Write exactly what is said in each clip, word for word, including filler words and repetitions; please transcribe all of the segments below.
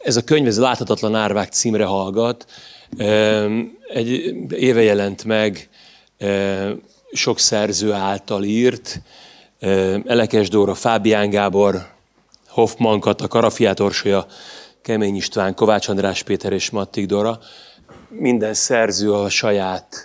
Ez a könyv, ez Láthatatlan árvák címre hallgat. Egy éve jelent meg, sok szerző által írt. Elekes Dóra, Fábián Gábor, Hoffmann Kata, Karafiát Orsolya, Kemény István, Kovács András Péter és Mattik Dóra. Minden szerző a saját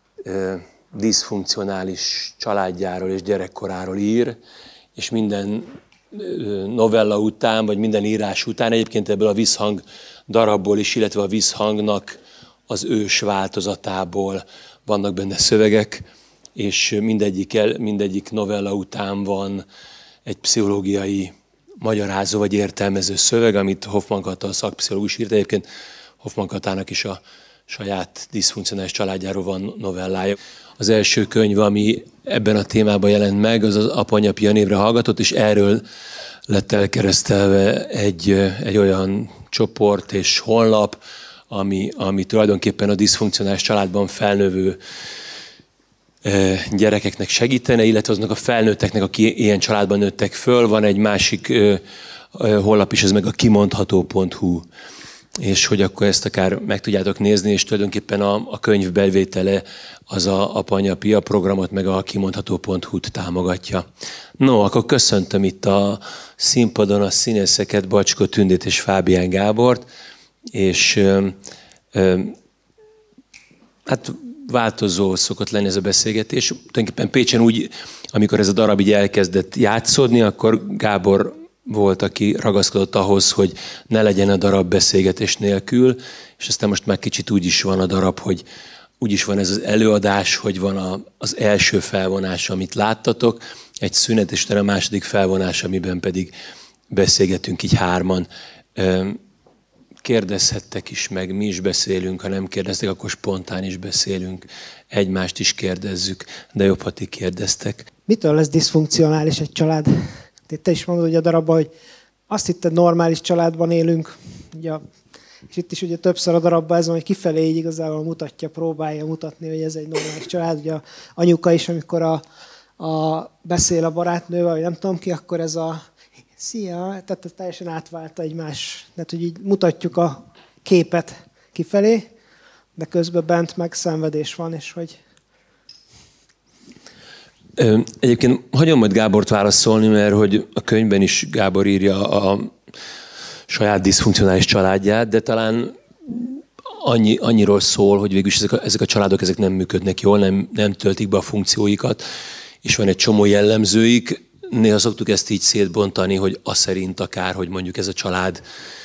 diszfunkcionális családjáról és gyerekkoráról ír, és minden novella után, vagy minden írás után, egyébként ebből a visszhang darabból is, illetve a visszhangnak az ős változatából vannak benne szövegek, és mindegyik, el, mindegyik novella után van egy pszichológiai magyarázó vagy értelmező szöveg, amit Hoffmann Kata, a szakpszichológus írt. Egyébként Hoffmann Katának is a saját diszfunkcionális családjáról van novellája. Az első könyv, ami ebben a témában jelent meg, az az Apanyapia névre hallgatott, és erről lett elkeresztelve egy, egy olyan csoport és honlap, ami, ami tulajdonképpen a diszfunkcionális családban felnövő gyerekeknek segítene, illetve aznak a felnőtteknek, aki ilyen családban nőttek föl. Van egy másik honlap is, ez meg a kimondható pont hu. És hogy akkor ezt akár meg tudjátok nézni, és tulajdonképpen a, a könyv belvétele az a Apanyapia programot, meg a kimondható pont hu-t támogatja. No, akkor köszöntöm itt a színpadon a színészeket, Bacskó Tündét és Fábián Gábort, és ö, ö, hát változó szokott lenni ez a beszélgetés. Tulajdonképpen Pécsen úgy, amikor ez a darab így elkezdett játszódni, akkor Gábor volt, aki ragaszkodott ahhoz, hogy ne legyen a darab beszélgetés nélkül, és aztán most már kicsit úgy is van a darab, hogy úgy is van ez az előadás, hogy van a, az első felvonás, amit láttatok, egy szünet, és utána a második felvonás, amiben pedig beszélgetünk így hárman. Kérdezhettek is meg, mi is beszélünk, ha nem kérdeztek, akkor spontán is beszélünk, egymást is kérdezzük, de jobb, ha ti kérdeztek. Mitől lesz diszfunkcionális egy család? Te is mondod, hogy a darabban, hogy azt hitted, normális családban élünk, ugye, és itt is ugye többször a darabban ez van, hogy kifelé így igazából mutatja, próbálja mutatni, hogy ez egy normális család. Ugye a anyuka is, amikor a, a beszél a barátnővel, vagy nem tudom ki, akkor ez a szia, tehát ez teljesen átválta egymás. Tehát, hogy így mutatjuk a képet kifelé, de közben bent meg szenvedés van, és hogy... Egyébként hagyom majd Gábort válaszolni, mert hogy a könyvben is Gábor írja a saját diszfunkcionális családját, de talán annyi, annyiról szól, hogy végülis ezek a, ezek a családok ezek nem működnek jól, nem, nem töltik be a funkcióikat, és van egy csomó jellemzőik. Néha szoktuk ezt így szétbontani, hogy az szerint akár, hogy mondjuk ez a család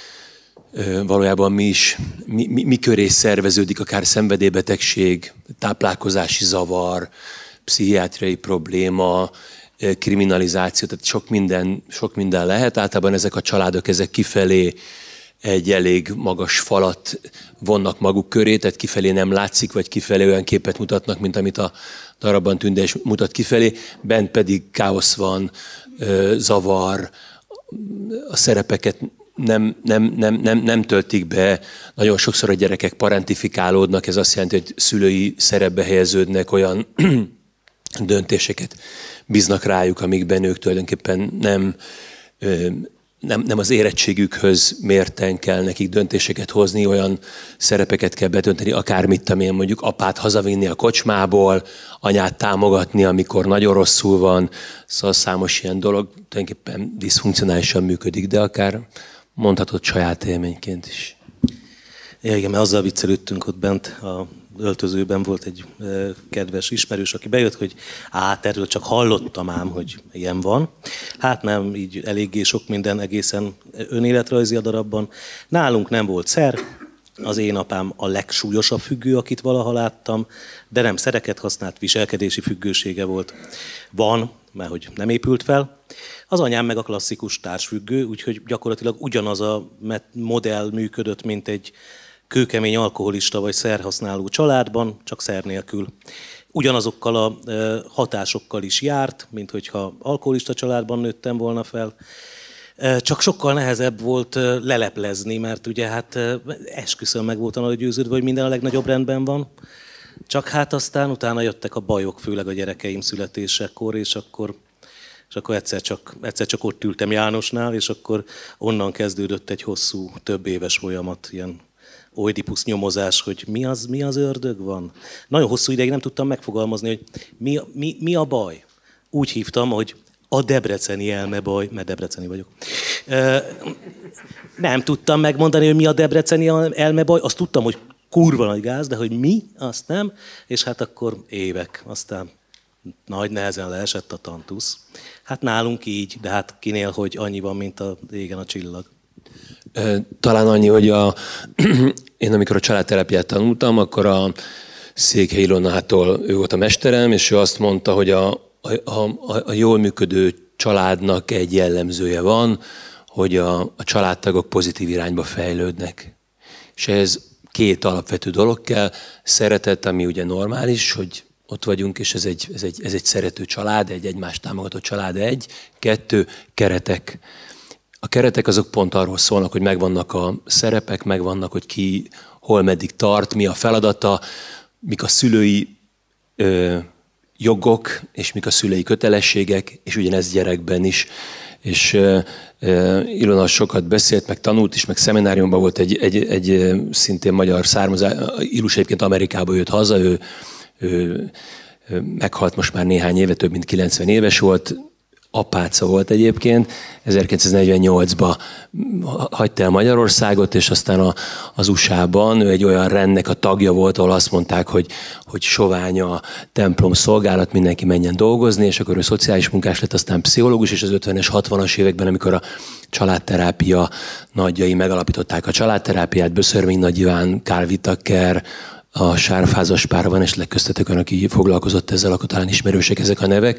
valójában mi is, mi, mi, mi köré szerveződik, akár szenvedélybetegség, táplálkozási zavar, pszichiátriai probléma, kriminalizáció, tehát sok minden, sok minden lehet. Általában ezek a családok ezek kifelé egy elég magas falat vonnak maguk köré, tehát kifelé nem látszik, vagy kifelé olyan képet mutatnak, mint amit a darabban Tünde is mutat kifelé, bent pedig káosz van, zavar, a szerepeket nem, nem, nem, nem, nem töltik be. Nagyon sokszor a gyerekek parentifikálódnak, ez azt jelenti, hogy szülői szerepbe helyeződnek, olyan döntéseket bíznak rájuk, amikben ők tulajdonképpen nem, nem, nem az érettségükhöz mérten kell nekik döntéseket hozni, olyan szerepeket kell betölteni, akármit, amilyen mondjuk apát hazavinni a kocsmából, anyát támogatni, amikor nagyon rosszul van, szóval számos ilyen dolog tulajdonképpen diszfunkcionálisan működik, de akár mondhatod saját élményként is. Ja, igen, mert azzal viccelődtünk ott bent a öltözőben, volt egy kedves ismerős, aki bejött, hogy hát erről csak hallottam ám, hogy ilyen van. Hát nem, így eléggé sok minden egészen önéletrajzi a darabban. Nálunk nem volt szer, az én apám a legsúlyosabb függő, akit valaha láttam, de nem szereket használt, viselkedési függősége volt. Van, mert hogy nem épült fel. Az anyám meg a klasszikus társfüggő, úgyhogy gyakorlatilag ugyanaz a modell működött, mint egy kőkemény alkoholista vagy szerhasználó családban, csak szer nélkül. Ugyanazokkal a hatásokkal is járt, mint hogyha alkoholista családban nőttem volna fel. Csak sokkal nehezebb volt leleplezni, mert ugye hát esküszöm meg voltam arra győződve, hogy minden a legnagyobb rendben van. Csak hát aztán utána jöttek a bajok, főleg a gyerekeim születésekor, és akkor, és akkor egyszer csak, egyszer csak ott ültem Jánosnál, és akkor onnan kezdődött egy hosszú, több éves folyamat, ilyen oidipusz nyomozás, hogy mi az, mi az ördög van. Nagyon hosszú ideig nem tudtam megfogalmazni, hogy mi, mi, mi a baj. Úgy hívtam, hogy a debreceni elmebaj, mert debreceni vagyok. Nem tudtam megmondani, hogy mi a debreceni elmebaj, azt tudtam, hogy kurva nagy gáz, de hogy mi, azt nem, és hát akkor évek, aztán nagy nehezen leesett a tantusz. Hát nálunk így, de hát kinél, hogy annyi van, mint a régen a csillag. Talán annyi, hogy a, én amikor a családterápiát tanultam, akkor a Székely Ilonától ő volt a mesterem, és ő azt mondta, hogy a, a, a, a jól működő családnak egy jellemzője van, hogy a, a családtagok pozitív irányba fejlődnek. És ez két alapvető dolog kell. Szeretet, ami ugye normális, hogy ott vagyunk, és ez egy, ez egy, ez egy szerető család, egy egymást támogató család, egy. Kettő, keretek. A keretek azok pont arról szólnak, hogy megvannak a szerepek, megvannak, hogy ki hol meddig tart, mi a feladata, mik a szülői ö, jogok, és mik a szülői kötelességek, és ugyanez gyerekben is. És ö, ö, Ilona sokat beszélt, meg tanult is, meg szemináriumban volt egy, egy, egy szintén magyar származás. Ilus egyébként Amerikába jött haza, ő, ő, ő meghalt most már néhány éve, több mint kilencven éves volt, apáca volt egyébként, ezerkilencszáznegyvennyolcban hagyta el Magyarországot, és aztán a, az u es á-ban ő egy olyan rendnek a tagja volt, ahol azt mondták, hogy, hogy sovány a templom szolgálat, mindenki menjen dolgozni, és akkor ő szociális munkás lett, aztán pszichológus, és az ötvenes, hatvanas években, amikor a családterápia nagyjai megalapították a családterápiát, Böszörmény Nagy Iván, Karl Whittaker, a Sárfázas pár van, és legköztetek olyan, aki foglalkozott ezzel, akkor talán ismerősek ezek a nevek.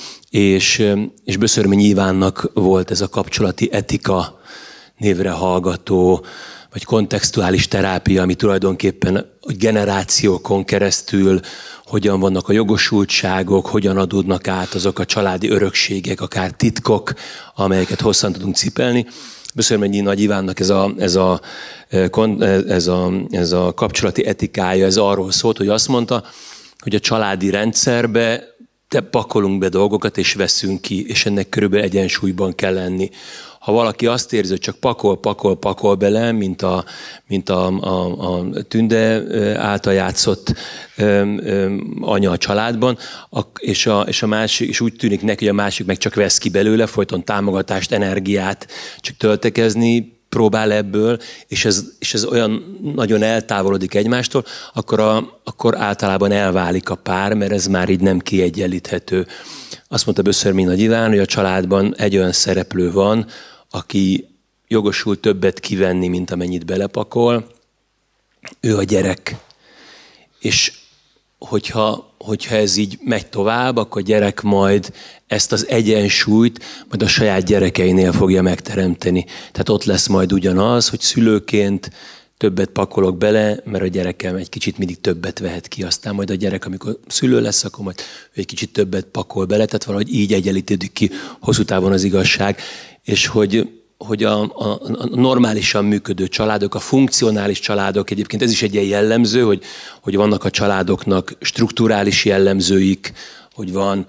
És, és Böszörmény Ivánnak volt ez a kapcsolati etika névre hallgató, vagy kontextuális terápia, ami tulajdonképpen a generációkon keresztül hogyan vannak a jogosultságok, hogyan adódnak át azok a családi örökségek, akár titkok, amelyeket hosszan tudunk cipelni. Böszörményi Nagy Ivánnak ez a, ez, a, ez, a, ez a kapcsolati etikája, ez arról szólt, hogy azt mondta, hogy a családi rendszerbe te pakolunk be dolgokat, és veszünk ki, és ennek körülbelül egyensúlyban kell lenni. Ha valaki azt érzi, hogy csak pakol, pakol, pakol bele, mint a, mint a, a, a Tünde által játszott öm, öm, anya a családban, a, és, a, és, a másik, és úgy tűnik neki, hogy a másik meg csak vesz ki belőle, folyton támogatást, energiát, csak töltekezni próbál ebből, és ez, és ez olyan nagyon eltávolodik egymástól, akkor, a, akkor általában elválik a pár, mert ez már így nem kiegyenlíthető. Azt mondta Böszörmény Nagy Iván, hogy a családban egy olyan szereplő van, aki jogosult többet kivenni, mint amennyit belepakol. Ő a gyerek. És hogyha, hogyha ez így megy tovább, akkor a gyerek majd ezt az egyensúlyt majd a saját gyerekeinél fogja megteremteni. Tehát ott lesz majd ugyanaz, hogy szülőként többet pakolok bele, mert a gyerekem egy kicsit mindig többet vehet ki. Aztán majd a gyerek, amikor szülő lesz, akkor majd ő egy kicsit többet pakol bele, tehát valahogy így egyenlítődik ki hosszú távon az igazság. És hogy, hogy a, a, a normálisan működő családok, a funkcionális családok, egyébként ez is egy ilyen jellemző, hogy, hogy vannak a családoknak strukturális jellemzőik, hogy van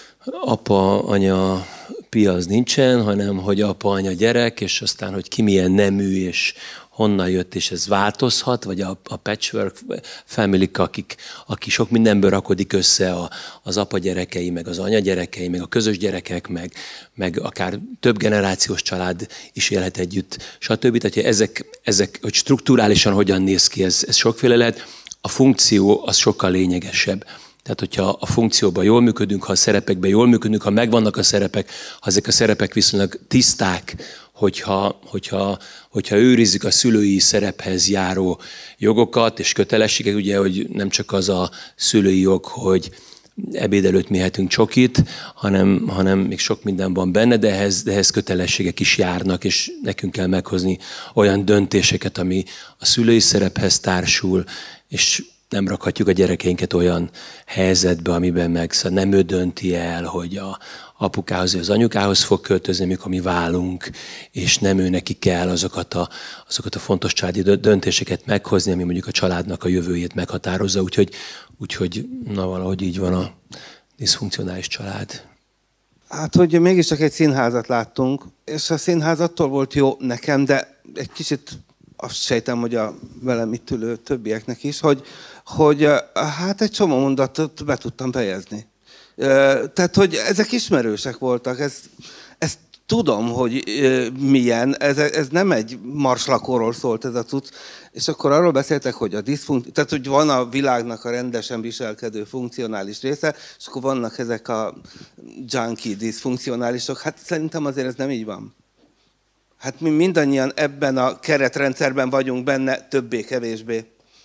apa, anya, pia az nincsen, hanem hogy apa, anya, gyerek, és aztán, hogy ki milyen nemű, és honnan jött, és ez változhat, vagy a, a patchwork family, akik, aki sok mindenből rakodik össze, a, az apa gyerekei, meg az anya gyerekei, meg a közös gyerekek, meg, meg akár több generációs család is élhet együtt, stb. Tehát ezek, ezek, hogy strukturálisan hogyan néz ki, ez, ez sokféle lehet. A funkció az sokkal lényegesebb. Tehát, hogyha a funkcióban jól működünk, ha a szerepekben jól működünk, ha megvannak a szerepek, ha ezek a szerepek viszonylag tiszták, hogyha, hogyha, hogyha őrizzük a szülői szerephez járó jogokat és kötelességek, ugye, hogy nem csak az a szülői jog, hogy ebéd előtt mihetünk csokit, hanem, hanem még sok minden van benne, de ehhez, de ehhez kötelességek is járnak, és nekünk kell meghozni olyan döntéseket, ami a szülői szerephez társul, és nem rakhatjuk a gyerekeinket olyan helyzetbe, amiben meg szóval nem ő dönti el, hogy a apukához, az anyukához fog költözni, mikor mi válunk, és nem ő neki kell azokat a, azokat a fontos családi döntéseket meghozni, ami mondjuk a családnak a jövőjét meghatározza. Úgyhogy, úgyhogy na valahogy így van a diszfunkcionális család. Hát, hogy mégiscsak egy színházat láttunk, és a színház attól volt jó nekem, de egy kicsit azt sejtem, hogy a velem itt ülő többieknek is, hogy, hogy hát egy csomó mondatot be tudtam fejezni. Tehát, hogy ezek ismerősek voltak, ezt, ezt tudom, hogy milyen, ez, ez nem egy marslakóról szólt ez a cucc, és akkor arról beszéltek, hogy a diszfunkció, tehát hogy van a világnak a rendesen viselkedő funkcionális része, és akkor vannak ezek a junkie diszfunkcionálisok. Hát szerintem azért ez nem így van. Hát mi mindannyian ebben a keretrendszerben vagyunk benne, többé-kevésbé.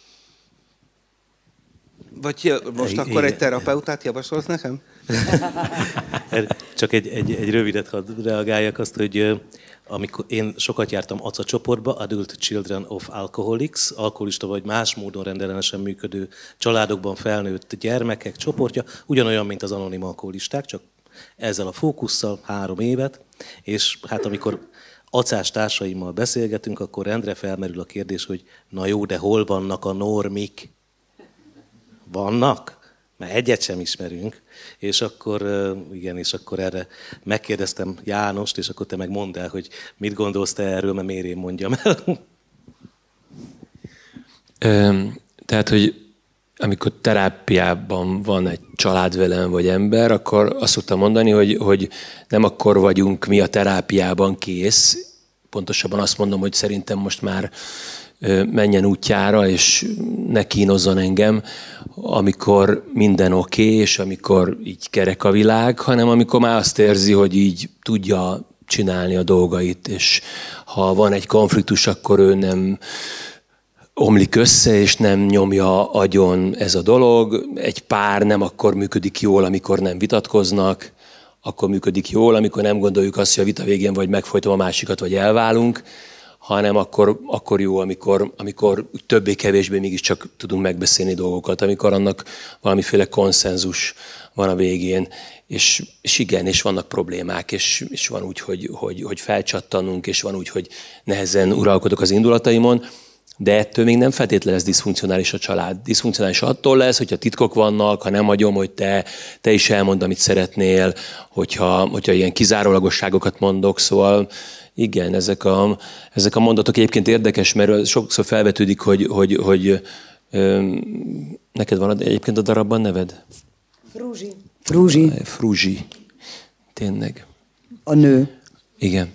Vagy most akkor egy terapeutát javasolsz nekem? Csak egy, egy, egy rövidet hadd reagáljak azt, hogy amikor én sokat jártam á cé á csoportba, Adult Children of Alcoholics, alkoholista vagy más módon rendellenesen működő családokban felnőtt gyermekek csoportja, ugyanolyan, mint az anonim alkoholisták, csak ezzel a fókusszal három évet, és hát amikor acás társaimmal beszélgetünk, akkor rendre felmerül a kérdés, hogy na jó, de hol vannak a normik? Vannak? Mert egyet sem ismerünk. És akkor, igen, és akkor erre megkérdeztem Jánost, és akkor te meg mondd el, hogy mit gondolsz te erről, mert miért én mondjam el. Tehát, hogy amikor terápiában van egy család velem, vagy ember, akkor azt szoktam mondani, hogy, hogy nem akkor vagyunk mi a terápiában kész. Pontosabban azt mondom, hogy szerintem most már menjen útjára, és ne kínozzon engem, amikor minden oké, okay, és amikor így kerek a világ, hanem amikor már azt érzi, hogy így tudja csinálni a dolgait, és ha van egy konfliktus, akkor ő nem omlik össze, és nem nyomja agyon ez a dolog. Egy pár nem akkor működik jól, amikor nem vitatkoznak, akkor működik jól, amikor nem gondoljuk azt, hogy a vita végén vagy megfojtom a másikat, vagy elválunk, hanem akkor, akkor jó, amikor, amikor többé-kevésbé mégiscsak tudunk megbeszélni dolgokat, amikor annak valamiféle konszenzus van a végén, és, és igen, és vannak problémák, és, és van úgy, hogy, hogy, hogy felcsattanunk, és van úgy, hogy nehezen uralkodok az indulataimon, de ettől még nem feltétlenül lesz diszfunkcionális a család. Diszfunkcionális attól lesz, hogyha titkok vannak, ha nem hagyom, hogy te, te is elmondd, amit szeretnél, hogyha, hogyha ilyen kizárólagosságokat mondok, szóval igen, ezek a, ezek a mondatok egyébként érdekes, mert sokszor felvetődik, hogy, hogy, hogy ö, neked van egyébként a darabban neved? Fruzsi. Fruzsi. Fruzsi. Tényleg. A nő. Igen.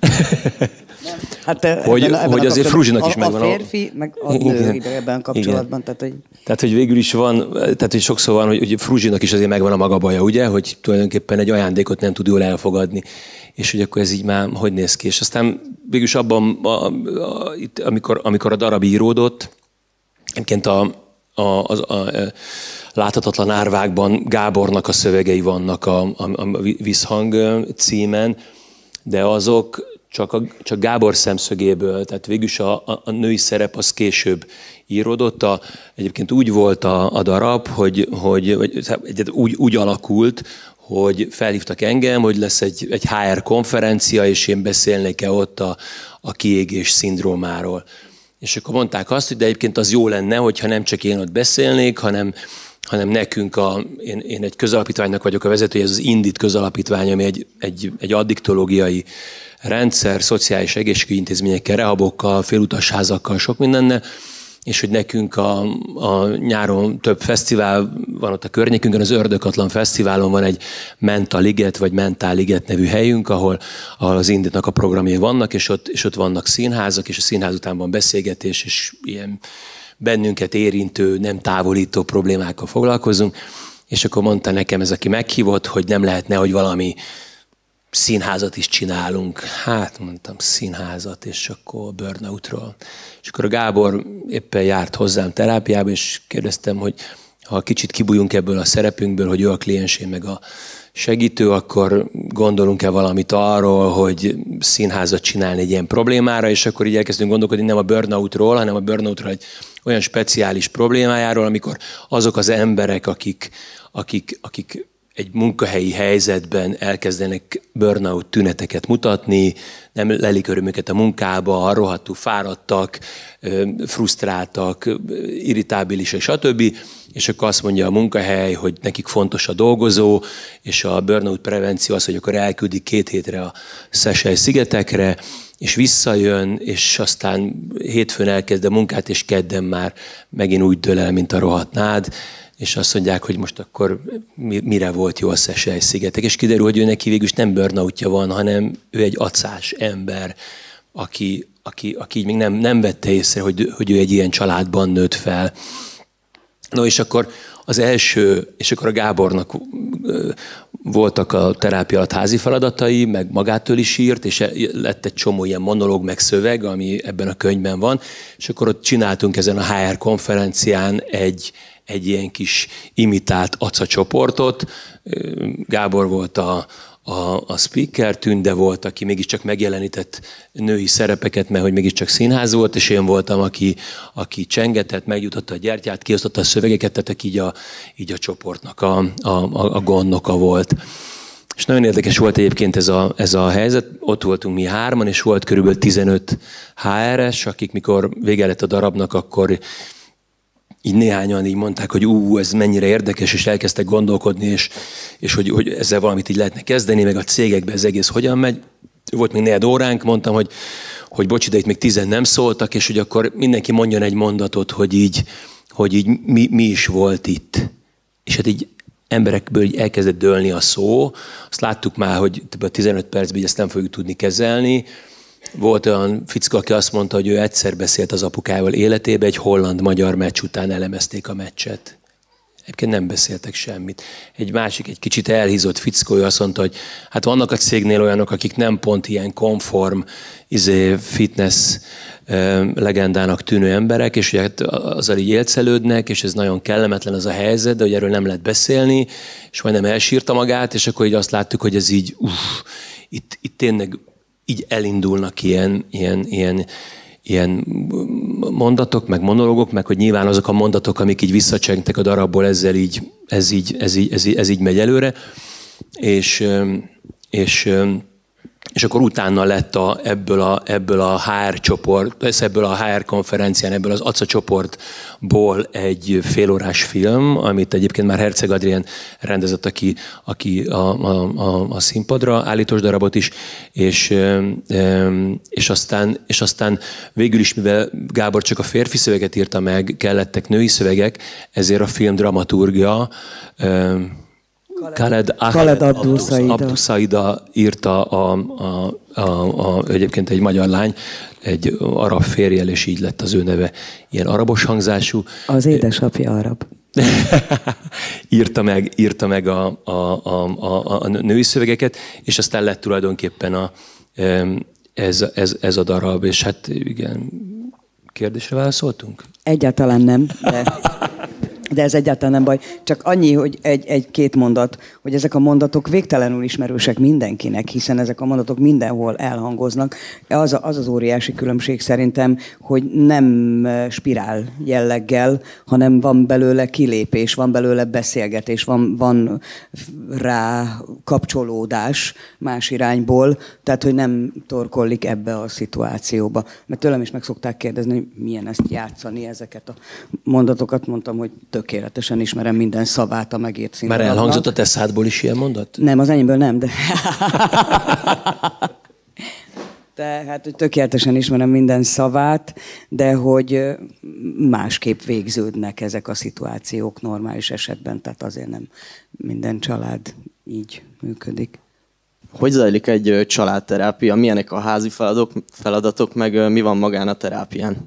Hát, hogy ebben, ebben hogy azért Fruzsinak is a, megvan a férfi, a... meg a nő ide ebben a kapcsolatban. Tehát hogy... tehát, hogy végül is van, tehát, hogy sokszor van, hogy, hogy Fruzsinak is azért megvan a maga baja, ugye, hogy tulajdonképpen egy ajándékot nem tud jól elfogadni. És hogy akkor ez így már hogy néz ki. És aztán végülis abban, a, a, itt, amikor, amikor a darab íródott, egyébként a, a, a, a, a Láthatatlan árvákban Gábornak a szövegei vannak a, a, a Visszhang címen, de azok csak, a, csak Gábor szemszögéből, tehát végülis a, a, a női szerep az később íródott. A, egyébként úgy volt a, a darab, hogy, hogy vagy, úgy, úgy alakult, hogy felhívtak engem, hogy lesz egy, egy há er konferencia, és én beszélnék-e ott a, a kiégés szindrómáról. És akkor mondták azt, hogy de egyébként az jó lenne, hogyha nem csak én ott beszélnék, hanem, hanem nekünk, a, én, én egy közalapítványnak vagyok a vezetője, ez az Indit közalapítvány, ami egy, egy, egy addiktológiai rendszer, szociális egészségügyi intézményekkel, rehabokkal, félutasházakkal, sok mindennel, és hogy nekünk a, a nyáron több fesztivál van ott a környékünkön, az Ördöghatlan Fesztiválon van egy Mental Liget, vagy Mentál Liget nevű helyünk, ahol, ahol az Inditnak a programjai vannak, és ott, és ott vannak színházak, és a színház után van beszélgetés, és ilyen bennünket érintő, nem távolító problémákkal foglalkozunk. És akkor mondta nekem ez, aki meghívott, hogy nem lehetne, hogy valami színházat is csinálunk. Hát mondtam, színházat, és akkor burnoutról. És akkor a Gábor éppen járt hozzám terápiába, és kérdeztem, hogy ha kicsit kibújunk ebből a szerepünkből, hogy ő a kliens, én meg a segítő, akkor gondolunk-e valamit arról, hogy színházat csinálni egy ilyen problémára, és akkor így elkezdünk gondolkodni nem a burnoutról, hanem a burnoutról egy olyan speciális problémájáról, amikor azok az emberek, akik, akik, akik egy munkahelyi helyzetben elkezdenek burnout tüneteket mutatni, nem lelik örömüket a munkába, rohadtul fáradtak, frusztráltak, irritábilisek, stb. És akkor azt mondja a munkahely, hogy nekik fontos a dolgozó, és a burnout prevenció az, hogy akkor elküldik két hétre a Seychelles-szigetekre, és visszajön, és aztán hétfőn elkezd a munkát, és kedden már megint úgy dől el, mint a rohadt nád, és azt mondják, hogy most akkor mire volt jó a Seychelles-szigetek. És kiderül, hogy ő neki végül is nem burnoutja van, hanem ő egy acás ember, aki, aki, aki még nem, nem vette észre, hogy, hogy ő egy ilyen családban nőtt fel. No, és akkor az első, és akkor a Gábornak voltak a terápia alatt házi feladatai, meg magától is írt, és lett egy csomó ilyen monológ, meg szöveg, ami ebben a könyvben van, és akkor ott csináltunk ezen a há er konferencián egy, egy ilyen kis imitált aca csoportot. Gábor volt a, a, a speaker, Tünde volt, aki mégiscsak megjelenített női szerepeket, mert hogy mégiscsak színház volt, és én voltam, aki, aki csengetett, megjutotta a gyertyát, kiosztotta a szövegeket, tehát aki így a, így a csoportnak a, a, a gondnoka volt. És nagyon érdekes volt egyébként ez a, ez a helyzet. Ott voltunk mi hárman, és volt körülbelül tizenöt há er es, akik mikor vége lett a darabnak, akkor így néhányan így mondták, hogy ú, ez mennyire érdekes, és elkezdtek gondolkodni, és, és hogy, hogy ezzel valamit így lehetne kezdeni, meg a cégekben ez egész hogyan megy. Volt még negyed óránk, mondtam, hogy, hogy bocs, de itt még tizen nem szóltak, és hogy akkor mindenki mondjon egy mondatot, hogy így, hogy így mi, mi is volt itt. És hát így emberekből így elkezdett dőlni a szó. Azt láttuk már, hogy a tizenöt percben ezt nem fogjuk tudni kezelni. Volt olyan fickó, aki azt mondta, hogy ő egyszer beszélt az apukával életében, egy holland-magyar meccs után elemezték a meccset. Egyébként nem beszéltek semmit. Egy másik, egy kicsit elhízott fickó, ő azt mondta, hogy hát vannak a cégnél olyanok, akik nem pont ilyen konform, izé, fitness legendának tűnő emberek, és ugye azzal így élcelődnek, és ez nagyon kellemetlen az a helyzet, de hogy erről nem lehet beszélni, és majdnem elsírta magát, és akkor így azt láttuk, hogy ez így, uff, itt, itt tényleg így elindulnak ilyen, ilyen, ilyen, ilyen mondatok, meg monológok, meg hogy nyilván azok a mondatok, amik így visszacsengtek a darabból, ezzel így, ez, így, ez, így, ez, így, ez így megy előre. És, és, és akkor utána lett a, ebből, a, ebből a há er csoport, ebből a há er konferencián, ebből az aca csoportból egy félórás film, amit egyébként már Herceg Adrien rendezett, aki, aki a, a, a, a színpadra állítós darabot is, és, és, aztán, és aztán végül is, mivel Gábor csak a férfi szöveget írta meg, kellettek női szövegek, ezért a film dramaturgia Khaled, Khaled Abdul Saida. Abdul Saida írta a, a, a, a, egyébként egy magyar lány, egy arab férjel, és így lett az ő neve ilyen arabos hangzású. Az édesapja arab. írta meg, írta meg a, a, a, a, a női szövegeket, és aztán lett tulajdonképpen a, ez, ez, ez a darab, és hát igen, kérdésre válaszoltunk? Egyáltalán nem, de... De ez egyáltalán nem baj. Csak annyi, hogy egy, egy-két mondat, hogy ezek a mondatok végtelenül ismerősek mindenkinek, hiszen ezek a mondatok mindenhol elhangoznak. Az az, az óriási különbség szerintem, hogy nem spirál jelleggel, hanem van belőle kilépés, van belőle beszélgetés, van, van rá kapcsolódás más irányból, tehát hogy nem torkollik ebbe a szituációba. Mert tőlem is meg szokták kérdezni, hogy milyen ezt játszani, ezeket a mondatokat. Mondtam, hogy tökéletesen ismerem minden szavát a megírt színdarabnak. Már elhangzott a te szádból is ilyen mondat? Nem, az enyémből nem, de... Tehát, hogy tökéletesen ismerem minden szavát, de hogy másképp végződnek ezek a szituációk normális esetben, tehát azért nem minden család így működik. Hogy zajlik egy családterápia? Milyenek a házi feladatok, feladatok meg mi van magán a terápián?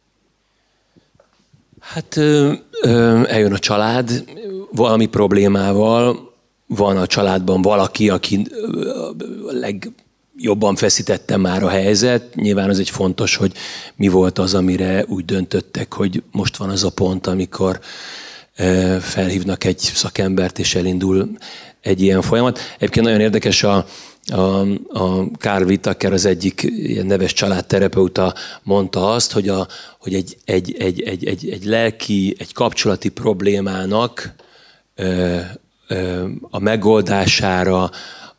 Hát eljön a család valami problémával, van a családban valaki, aki legjobban feszítette már a helyzet. Nyilván az egy fontos, hogy mi volt az, amire úgy döntöttek, hogy most van az a pont, amikor felhívnak egy szakembert, és elindul egy ilyen folyamat. Egyébként nagyon érdekes a A, a Karl Whittaker, az egyik ilyen neves családterapeuta mondta azt, hogy, a, hogy egy, egy, egy, egy, egy, egy lelki, egy kapcsolati problémának ö, a megoldására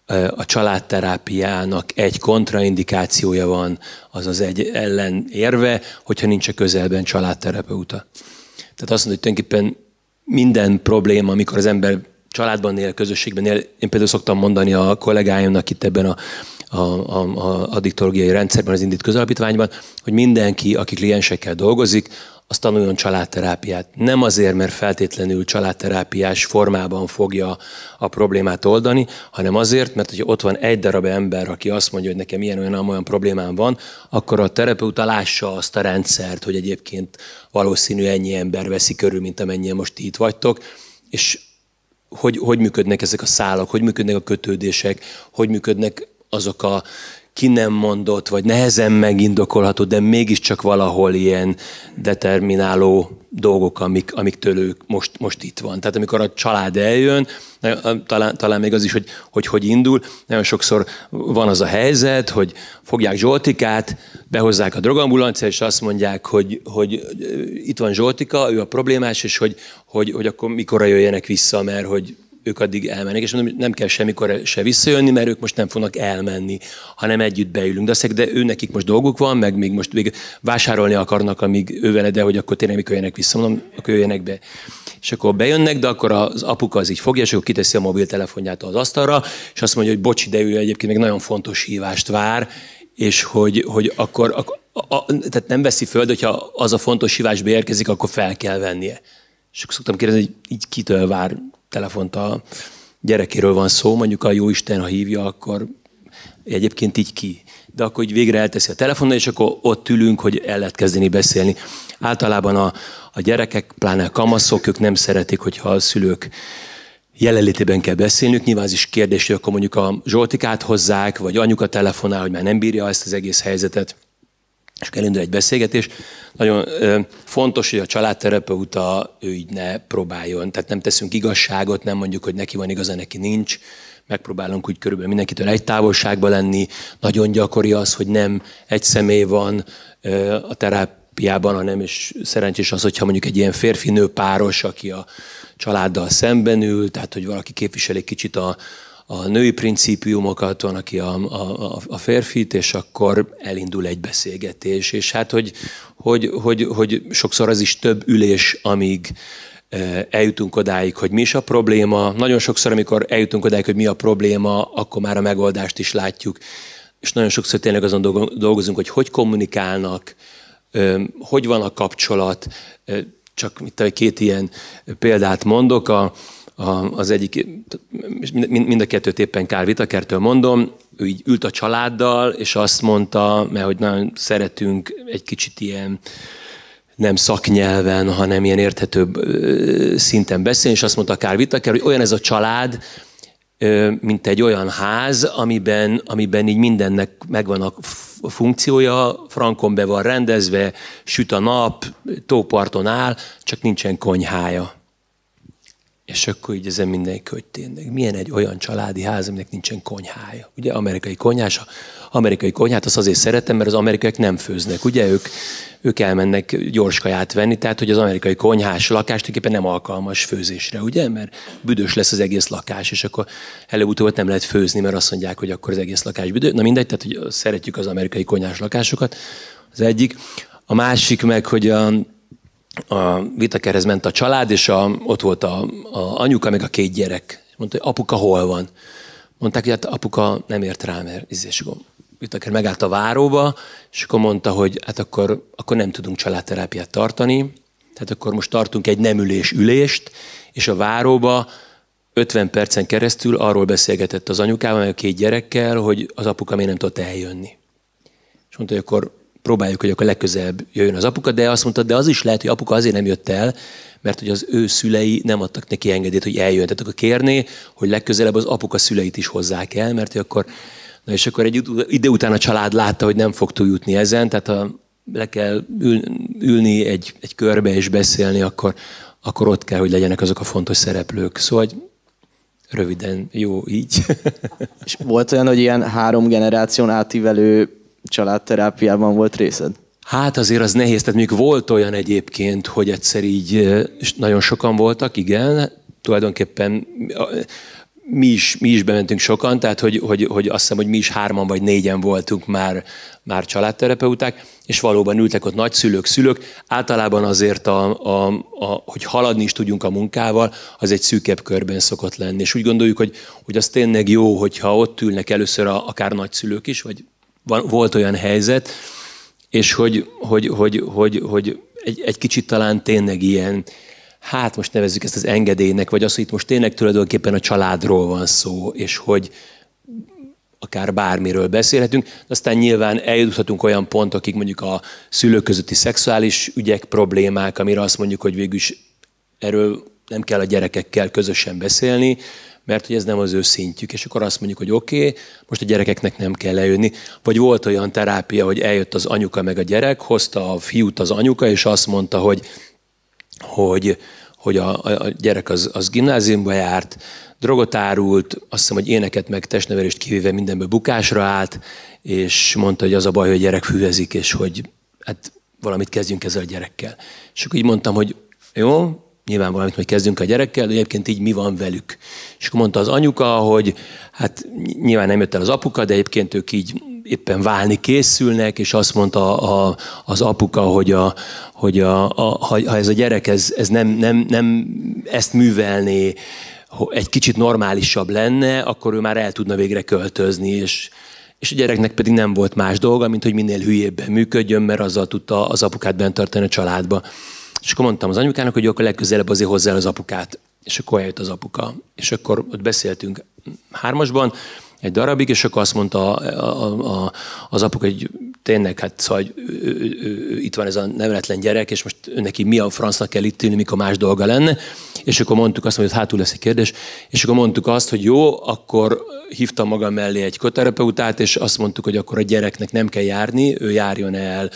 a családterápiának egy kontraindikációja van, azaz egy ellenérve, hogyha nincs a közelben családterapeuta. Tehát azt mondja, hogy tulajdonképpen minden probléma, amikor az ember családban él, közösségben él, én például szoktam mondani a kollégáimnak itt ebben a, a, a, a addiktológiai rendszerben, az Indit Közalapítványban, hogy mindenki, aki kliensekkel dolgozik, az tanuljon családterápiát. Nem azért, mert feltétlenül családterápiás formában fogja a problémát oldani, hanem azért, mert hogyha ott van egy darab ember, aki azt mondja, hogy nekem ilyen olyan olyan problémám van, akkor a terapeuta lássa azt a rendszert, hogy egyébként valószínű ennyi ember veszi körül, mint amennyien most itt vagytok, és hogy, hogy működnek ezek a szálak, hogy működnek a kötődések, hogy működnek azok a ki nem mondott, vagy nehezen megindokolható, de mégiscsak valahol ilyen determináló dolgok, amik, amiktől ők most, most itt van. Tehát amikor a család eljön, talán, talán még az is, hogy, hogy hogy indul, nagyon sokszor van az a helyzet, hogy fogják Zsoltikát, behozzák a drogambulanciát, és azt mondják, hogy, hogy itt van Zsoltika, ő a problémás, és hogy, hogy, hogy akkor mikorra jöjjenek vissza, mert hogy ők addig elmennek, és mondom, nem kell semmikor se visszajönni, mert ők most nem fognak elmenni, hanem együtt beülünk. De azt de ő nekik most dolguk van, meg még most még vásárolni akarnak, amíg ő vele, de hogy akkor tényleg mikor jönnek vissza, mondom, akkor jöjjenek be. És akkor bejönnek, de akkor az apuka az így fogja, és akkor kiteszi a mobiltelefonját az asztalra, és azt mondja, hogy bocsi, de ő egyébként még nagyon fontos hívást vár, és hogy, hogy akkor, akkor a, a, tehát nem veszi föl, de hogyha az a fontos hívás beérkezik, akkor fel kell vennie. És akkor szoktam kérdezni, hogy így kitől vár telefont, a gyerekéről van szó, mondjuk a jóisten, ha hívja, akkor egyébként így ki. De akkor így végre elteszi a telefonnal, és akkor ott ülünk, hogy el lehet kezdeni beszélni. Általában a, a gyerekek, pláne a kamaszok, ők nem szeretik, hogyha a szülők jelenlétében kell beszélnünk. Nyilván az is kérdés, hogy akkor mondjuk a Zsoltikát hozzák, vagy anyuka telefonál, hogy már nem bírja ezt az egész helyzetet, és kell indul egy beszélgetés. Nagyon ö, fontos, hogy a családterapeuta ő így ne próbáljon. Tehát nem teszünk igazságot, nem mondjuk, hogy neki van igaza, neki nincs. Megpróbálunk úgy körülbelül mindenkitől egy távolságban lenni. Nagyon gyakori az, hogy nem egy személy van ö, a terápiában, hanem és szerencsés az, hogyha mondjuk egy ilyen férfi-nő páros, aki a családdal szemben ül, tehát hogy valaki képviseli kicsit a a női principiumokat, van, aki a, a, a férfit, és akkor elindul egy beszélgetés. És hát, hogy, hogy, hogy, hogy sokszor az is több ülés, amíg eljutunk odáig, hogy mi is a probléma. Nagyon sokszor, amikor eljutunk odáig, hogy mi a probléma, akkor már a megoldást is látjuk. És nagyon sokszor tényleg azon dolgozunk, hogy hogy kommunikálnak, hogy van a kapcsolat. Csak itt két ilyen példát mondok. A, Az egyik, mind a kettőt éppen Karl Whittakertől mondom, ő így ült a családdal, és azt mondta, mert hogy nagyon szeretünk egy kicsit ilyen nem szaknyelven, hanem ilyen érthetőbb szinten beszélni, és azt mondta Karl Whittaker, hogy olyan ez a család, mint egy olyan ház, amiben, amiben így mindennek megvan a funkciója, frankon be van rendezve, süt a nap, tóparton áll, csak nincsen konyhája. És akkor így ezen mindenki, hogy tényleg milyen egy olyan családi ház, aminek nincsen konyhája. Ugye amerikai konyhás, amerikai konyhát azt azért szeretem, mert az amerikaiak nem főznek. Ugye ők, ők elmennek gyors kaját venni, tehát hogy az amerikai konyhás lakás tulajdonképpen nem alkalmas főzésre, ugye? Mert büdös lesz az egész lakás, és akkor előbb-utóbb nem lehet főzni, mert azt mondják, hogy akkor az egész lakás büdös. Na mindegy, tehát hogy szeretjük az amerikai konyhás lakásokat, az egyik. A másik meg, hogy a a Whittakerhez ment a család, és a, ott volt a, a anyuka, meg a két gyerek. Mondta, hogy apuka hol van? Mondták, hogy hát apuka nem ért rá, mert és akkor Whittaker megállt a váróba, és akkor mondta, hogy hát akkor, akkor nem tudunk családterápiát tartani, tehát akkor most tartunk egy nem ülés ülést, és a váróba ötven percen keresztül arról beszélgetett az anyukával, meg a két gyerekkel, hogy az apuka még nem tudott eljönni. És mondta, hogy akkor próbáljuk, hogy akkor legközelebb jöjjön az apuka, de azt mondta, de az is lehet, hogy apuka azért nem jött el, mert hogy az ő szülei nem adtak neki engedélyt, hogy eljön. Tehát akkor kérné, hogy legközelebb az apuka szüleit is hozzák el, mert hogy akkor, na és akkor egy ide után a család látta, hogy nem fog túljutni ezen, tehát ha le kell ül, ülni egy, egy körbe és beszélni, akkor, akkor ott kell, hogy legyenek azok a fontos szereplők. Szóval röviden, jó így. És volt olyan, hogy ilyen három generáción átívelő családterápiában volt részed? Hát azért az nehéz, tehát mondjuk volt olyan egyébként, hogy egyszer így, és nagyon sokan voltak, igen, tulajdonképpen mi is, mi is bementünk sokan, tehát hogy, hogy, hogy azt hiszem, hogy mi is hárman vagy négyen voltunk már, már családterapeuták, és valóban ültek ott nagyszülők, szülők. Általában azért, a, a, a, hogy haladni is tudjunk a munkával, az egy szűkebb körben szokott lenni. És úgy gondoljuk, hogy, hogy az tényleg jó, hogyha ott ülnek először a, akár nagyszülők is, vagy van, volt olyan helyzet, és hogy, hogy, hogy, hogy, hogy egy, egy kicsit talán tényleg ilyen, hát most nevezzük ezt az engedélynek, vagy az, hogy itt most tényleg tulajdonképpen a családról van szó, és hogy akár bármiről beszélhetünk, de aztán nyilván eljuthatunk olyan pontokig, mondjuk a szülők közötti szexuális ügyek, problémák, amire azt mondjuk, hogy végül is erről nem kell a gyerekekkel közösen beszélni, mert hogy ez nem az ő szintjük, és akkor azt mondjuk, hogy oké, okay, most a gyerekeknek nem kell lejönni. Vagy volt olyan terápia, hogy eljött az anyuka meg a gyerek, hozta a fiút az anyuka, és azt mondta, hogy hogy, hogy a, a gyerek az, az gimnáziumba járt, drogot árult, azt hiszem, hogy éneket meg testnevelést kivéve mindenből bukásra állt, és mondta, hogy az a baj, hogy a gyerek füvezik, és hogy hát valamit kezdjünk ezzel a gyerekkel. És akkor így mondtam, hogy jó, nyilván valamit majd kezdünk a gyerekkel, de egyébként így mi van velük. És akkor mondta az anyuka, hogy hát nyilván nem jött el az apuka, de egyébként ők így éppen válni készülnek, és azt mondta a, az apuka, hogy, a, hogy a, a, ha ez a gyerek ez, ez nem, nem, nem ezt művelné, egy kicsit normálisabb lenne, akkor ő már el tudna végre költözni, és, és a gyereknek pedig nem volt más dolga, mint hogy minél hülyébben működjön, mert azzal tudta az apukát bent tartani a családba. És akkor mondtam az anyukának, hogy akkor legközelebb azért hozzá az apukát. És akkor eljött az apuka. És akkor ott beszéltünk hármasban egy darabig, és akkor azt mondta a, a, a, az apuka, hogy tényleg, hát szóval, hogy ő, ő, ő, ő, itt van ez a neveletlen gyerek, és most neki mi a francnak kell itt ülni, mikor más dolga lenne. És akkor mondtuk azt, hogy hátul lesz egy kérdés, és akkor mondtuk azt, hogy jó, akkor hívtam magam mellé egy koterapeutát, és azt mondtuk, hogy akkor a gyereknek nem kell járni, ő járjon el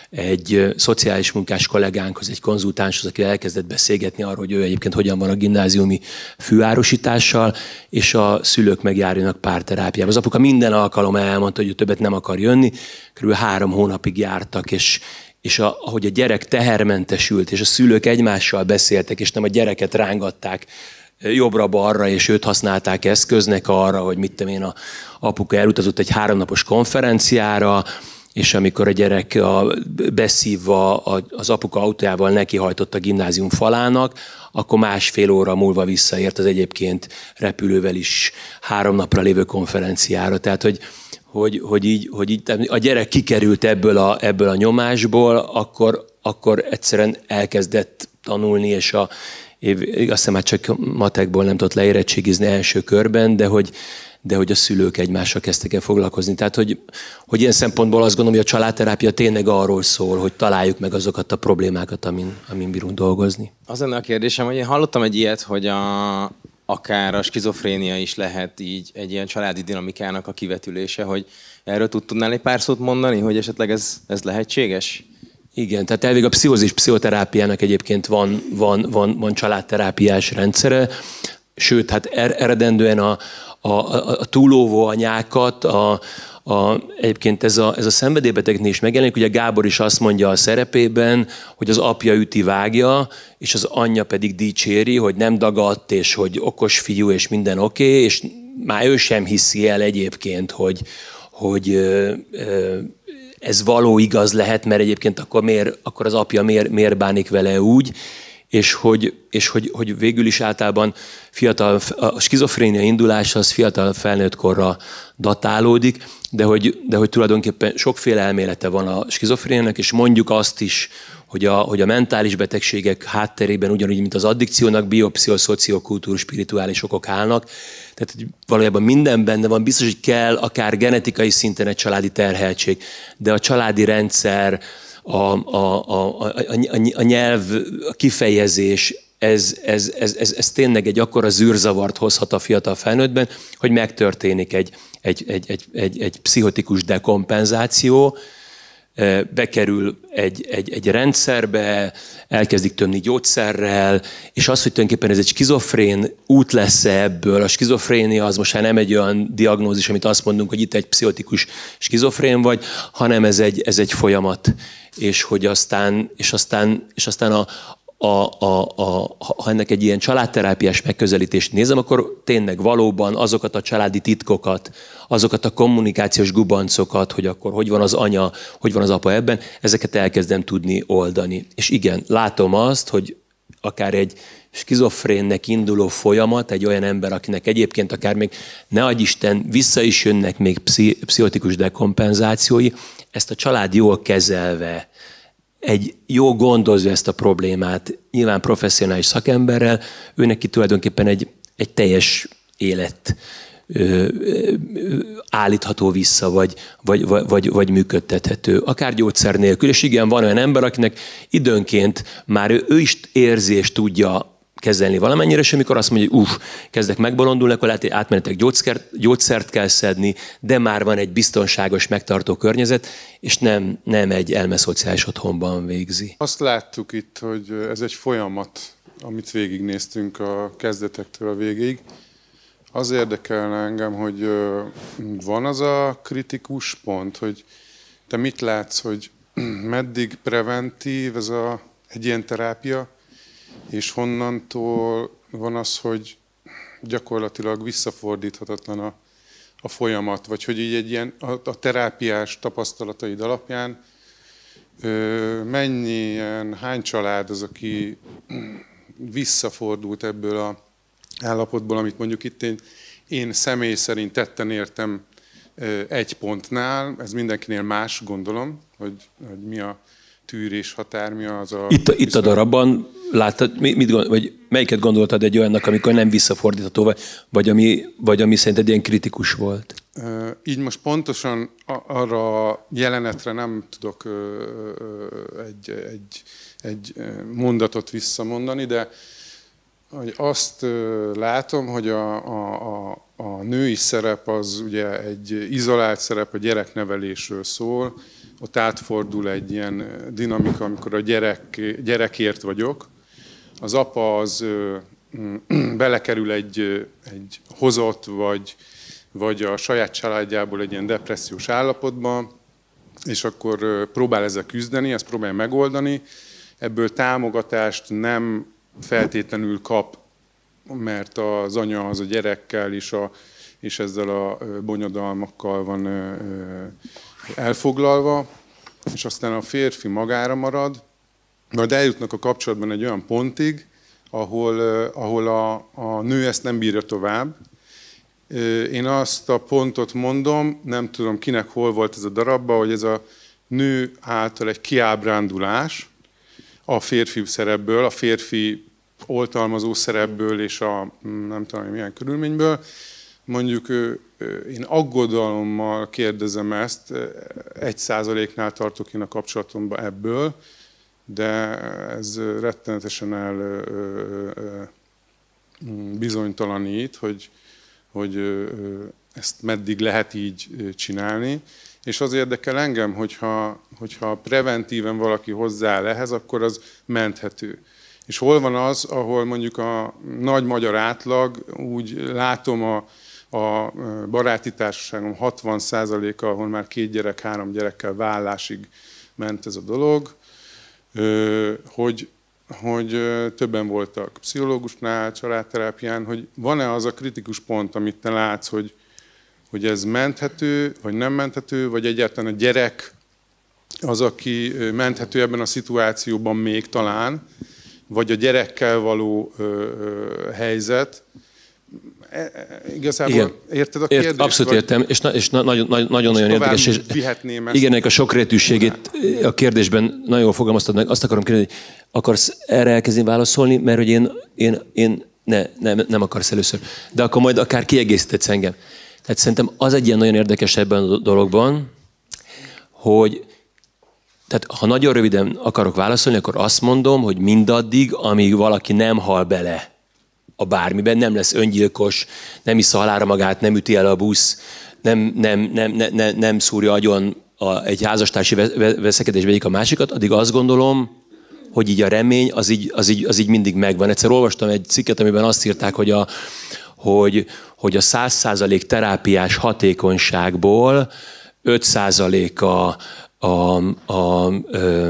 egy szociális munkás kollégánkhoz, egy konzultánshoz, aki elkezdett beszélgetni arról, hogy ő egyébként hogyan van a gimnáziumi főárosítással, és a szülők megjárjanak párterápiába. Az apuka minden alkalommal elmondta, hogy ő többet nem akar jönni, körülbelül három hónapig jártak, és, és a, ahogy a gyerek tehermentesült, és a szülők egymással beszéltek, és nem a gyereket rángatták jobbra-balra, és őt használták eszköznek arra, hogy mit tudom én, a apuka elutazott egy háromnapos konferenciára, és amikor a gyerek a, beszívva az apuka autójával nekihajtott a gimnázium falának, akkor másfél óra múlva visszaért az egyébként repülővel is három napra lévő konferenciára. Tehát, hogy, hogy, hogy, így, hogy így a gyerek kikerült ebből a, ebből a nyomásból, akkor, akkor egyszerűen elkezdett tanulni, és a, azt hiszem már csak matekból nem tudott leérettségizni első körben, de hogy de hogy a szülők egymással kezdtek el foglalkozni. Tehát, hogy, hogy ilyen szempontból azt gondolom, hogy a családterápia tényleg arról szól, hogy találjuk meg azokat a problémákat, amin, amin bírunk dolgozni. Az lenne a kérdésem, hogy én hallottam egy ilyet, hogy a, akár a skizofrénia is lehet így egy ilyen családi dinamikának a kivetülése, hogy erről tud, tudnál egy pár szót mondani, hogy esetleg ez, ez lehetséges? Igen, tehát elvég a pszichózis pszichoterápiának egyébként van, van, van, van családterápiás rendszere, sőt, hát er, eredendően a A, a, a túlóvó anyákat, a, a, egyébként ez a, ez a szenvedélybetegnél is megjelenik, ugye Gábor is azt mondja a szerepében, hogy az apja üti, vágja, és az anyja pedig dicséri, hogy nem dagadt, és hogy okos fiú, és minden oké, okay, és már ő sem hiszi el egyébként, hogy, hogy ö, ö, ez való igaz lehet, mert egyébként akkor, miért, akkor az apja miért, miért bánik vele úgy, és hogy, és hogy, hogy végül is általában fiatal, a skizofrénia indulása az fiatal felnőtt korra datálódik, de hogy, de hogy tulajdonképpen sokféle elmélete van a skizofréniának, és mondjuk azt is, hogy a, hogy a mentális betegségek hátterében ugyanúgy, mint az addikciónak, biopszichoszociokultúr, spirituális okok állnak. Tehát valójában minden benne van, biztos, hogy kell akár genetikai szinten egy családi terheltség, de a családi rendszer, A, a, a, a, a nyelv, a kifejezés, ez, ez, ez, ez, ez tényleg egy akkora zűrzavart hozhat a fiatal felnőttben, hogy megtörténik egy, egy, egy, egy, egy, egy pszichotikus dekompenzáció, bekerül egy, egy, egy rendszerbe, elkezdik tömni gyógyszerrel, és az, hogy tulajdonképpen ez egy skizofrén út lesz-e ebből, a skizofrénia az most már nem egy olyan diagnózis, amit azt mondunk, hogy itt egy pszichotikus skizofrén vagy, hanem ez egy, ez egy folyamat, és hogy aztán, és aztán, és aztán a, a, a, a, ha ennek egy ilyen családterápiás megközelítést nézem, akkor tényleg valóban azokat a családi titkokat, azokat a kommunikációs gubancokat, hogy akkor hogy van az anya, hogy van az apa ebben, ezeket elkezdem tudni oldani. És igen, látom azt, hogy akár egy skizofrénnek induló folyamat, egy olyan ember, akinek egyébként akár még ne adj Isten, vissza is jönnek még pszi, pszichotikus dekompenzációi, ezt a család jól kezelve, egy jó gondozva ezt a problémát, nyilván professzionális szakemberrel, ő neki tulajdonképpen egy, egy teljes élet ö, ö, állítható vissza, vagy, vagy, vagy, vagy működtethető, akár gyógyszer nélkül. És igen, van olyan ember, akinek időnként már ő, ő is érzi és tudja kezelni valamennyire, és amikor azt mondja, hogy uff, kezdek megbolondulni, akkor lehet, hogy átmenetek gyógyszert, gyógyszert kell szedni, de már van egy biztonságos, megtartó környezet, és nem, nem egy elmeszociális otthonban végzi. Azt láttuk itt, hogy ez egy folyamat, amit végignéztünk a kezdetektől a végéig. Az érdekelne engem, hogy van az a kritikus pont, hogy te mit látsz, hogy meddig preventív ez a, egy ilyen terápia, és honnantól van az, hogy gyakorlatilag visszafordíthatatlan a, a folyamat, vagy hogy így egy ilyen a, a terápiás tapasztalataid alapján ö, mennyien, hány család az, aki visszafordult ebből a állapotból, amit mondjuk itt én, én személy szerint tetten értem ö, egy pontnál, ez mindenkinél más, gondolom, hogy, hogy mi a tűrés határ, mi az a... Itt, itt a darabban láttad, mit, vagy melyiket gondoltad egy olyannak, amikor nem visszafordítható, vagy, vagy, ami, vagy ami szerinted ilyen kritikus volt? Így most pontosan arra a jelenetre nem tudok egy, egy, egy mondatot visszamondani, de hogy azt látom, hogy a, a, a, a női szerep az ugye egy izolált szerep, a gyereknevelésről szól, ott átfordul egy ilyen dinamika, amikor a gyerek, gyerekért vagyok. Az apa az ö, belekerül egy, egy hozott, vagy, vagy a saját családjából egy ilyen depressziós állapotba, és akkor ö, próbál ezzel küzdeni, ezt próbálja megoldani. Ebből támogatást nem feltétlenül kap, mert az anya az a gyerekkel és, a, és ezzel a bonyodalmakkal van ö, ö, elfoglalva, és aztán a férfi magára marad, majd eljutnak a kapcsolatban egy olyan pontig, ahol, ahol a, a nő ezt nem bírja tovább. Én azt a pontot mondom, nem tudom kinek hol volt ez a darabban, hogy ez a nő által egy kiábrándulás a férfi szerepből, a férfi oltalmazó szerepből és a nem tudom milyen körülményből. Mondjuk én aggodalommal kérdezem ezt, egy százaléknál tartok én a kapcsolatomban ebből, de ez rettenetesen el bizonytalanít, hogy, hogy ezt meddig lehet így csinálni. És az érdekel engem, hogyha, hogyha preventíven valaki hozzááll ehhez, akkor az menthető. És hol van az, ahol mondjuk a nagy magyar átlag, úgy látom a a baráti társaságom hatvan százaléka, ahol már két gyerek, három gyerekkel vállásig ment ez a dolog, hogy, hogy többen voltak pszichológusnál, családterápián, hogy van-e az a kritikus pont, amit te látsz, hogy, hogy ez menthető, vagy nem menthető, vagy egyáltalán a gyerek az, aki menthető ebben a szituációban még talán, vagy a gyerekkel való helyzet. Igazából igen. Érted a kérdést? Ért, abszolút vagy? Értem, és, na, és na, nagyon, nagyon-nagyon érdekes. És igen, ennek a sokrétűségét a kérdésben nagyon jól fogalmaztad meg. Azt akarom kérdezni, hogy akarsz erre elkezdeni válaszolni, mert hogy én, én, én ne, nem, nem akarsz először. De akkor majd akár kiegészítetsz engem. Tehát szerintem az egy ilyen nagyon érdekes ebben a dologban, hogy tehát ha nagyon röviden akarok válaszolni, akkor azt mondom, hogy mindaddig, amíg valaki nem hal bele a bármiben, nem lesz öngyilkos, nem iszza halálra magát, nem üti el a busz, nem, nem, nem, nem, nem, nem szúrja agyon a, egy házastársi veszekedésbe egyik a másikat, addig azt gondolom, hogy így a remény az így, az így, az így mindig megvan. Egyszer olvastam egy cikket, amiben azt írták, hogy a, hogy, hogy a száz százalék terápiás hatékonyságból öt százalék a, a, a, a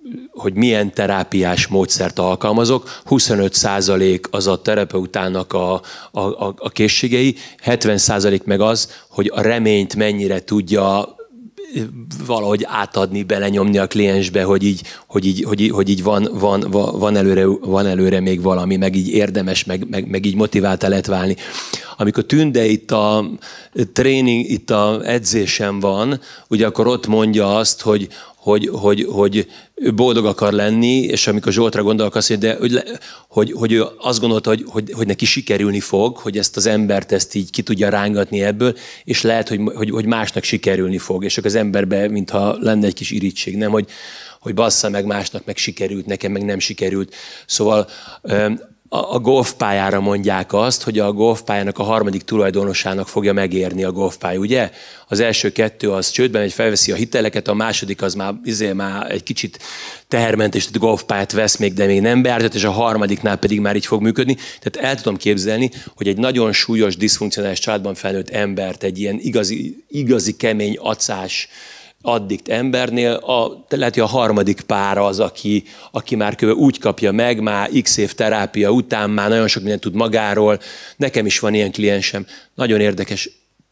hogy milyen terápiás módszert alkalmazok, huszonöt százalék az a terapeutának a, a, a, a készségei, hetven százalék meg az, hogy a reményt mennyire tudja valahogy átadni, belenyomni a kliensbe, hogy így, hogy így, hogy így, hogy így van, van, van, előre, van előre még valami, meg így érdemes, meg, meg, meg így motiváltá lehet válni. Amikor Tünde itt a tréning, itt a edzésem van, ugye akkor ott mondja azt, hogy, hogy, hogy, hogy ő boldog akar lenni, és amikor Zsoltra gondolok azt, hogy, de, hogy, hogy, hogy ő azt gondolta, hogy, hogy, hogy neki sikerülni fog, hogy ezt az embert ezt így ki tudja rángatni ebből, és lehet, hogy, hogy, hogy másnak sikerülni fog, és akkor az emberben mintha lenne egy kis irítség, nem, hogy, hogy bassza meg másnak, meg sikerült, nekem meg nem sikerült. Szóval a golfpályára mondják azt, hogy a golfpályának a harmadik tulajdonosának fogja megérni a golfpálya, ugye? Az első kettő az csődben megy, felveszi a hiteleket, a második az már, izé, már egy kicsit tehermentést, tehát golfpályát vesz még, de még nem beállított, és a harmadiknál pedig már így fog működni. Tehát el tudom képzelni, hogy egy nagyon súlyos, diszfunkcionális családban felnőtt embert, egy ilyen igazi, igazi kemény, acás, addikt embernél a, lehet, hogy a harmadik pár az, aki, aki már kb. Úgy kapja meg, már x év terápia után, már nagyon sok mindent tud magáról. Nekem is van ilyen kliensem. Nagyon érdekes.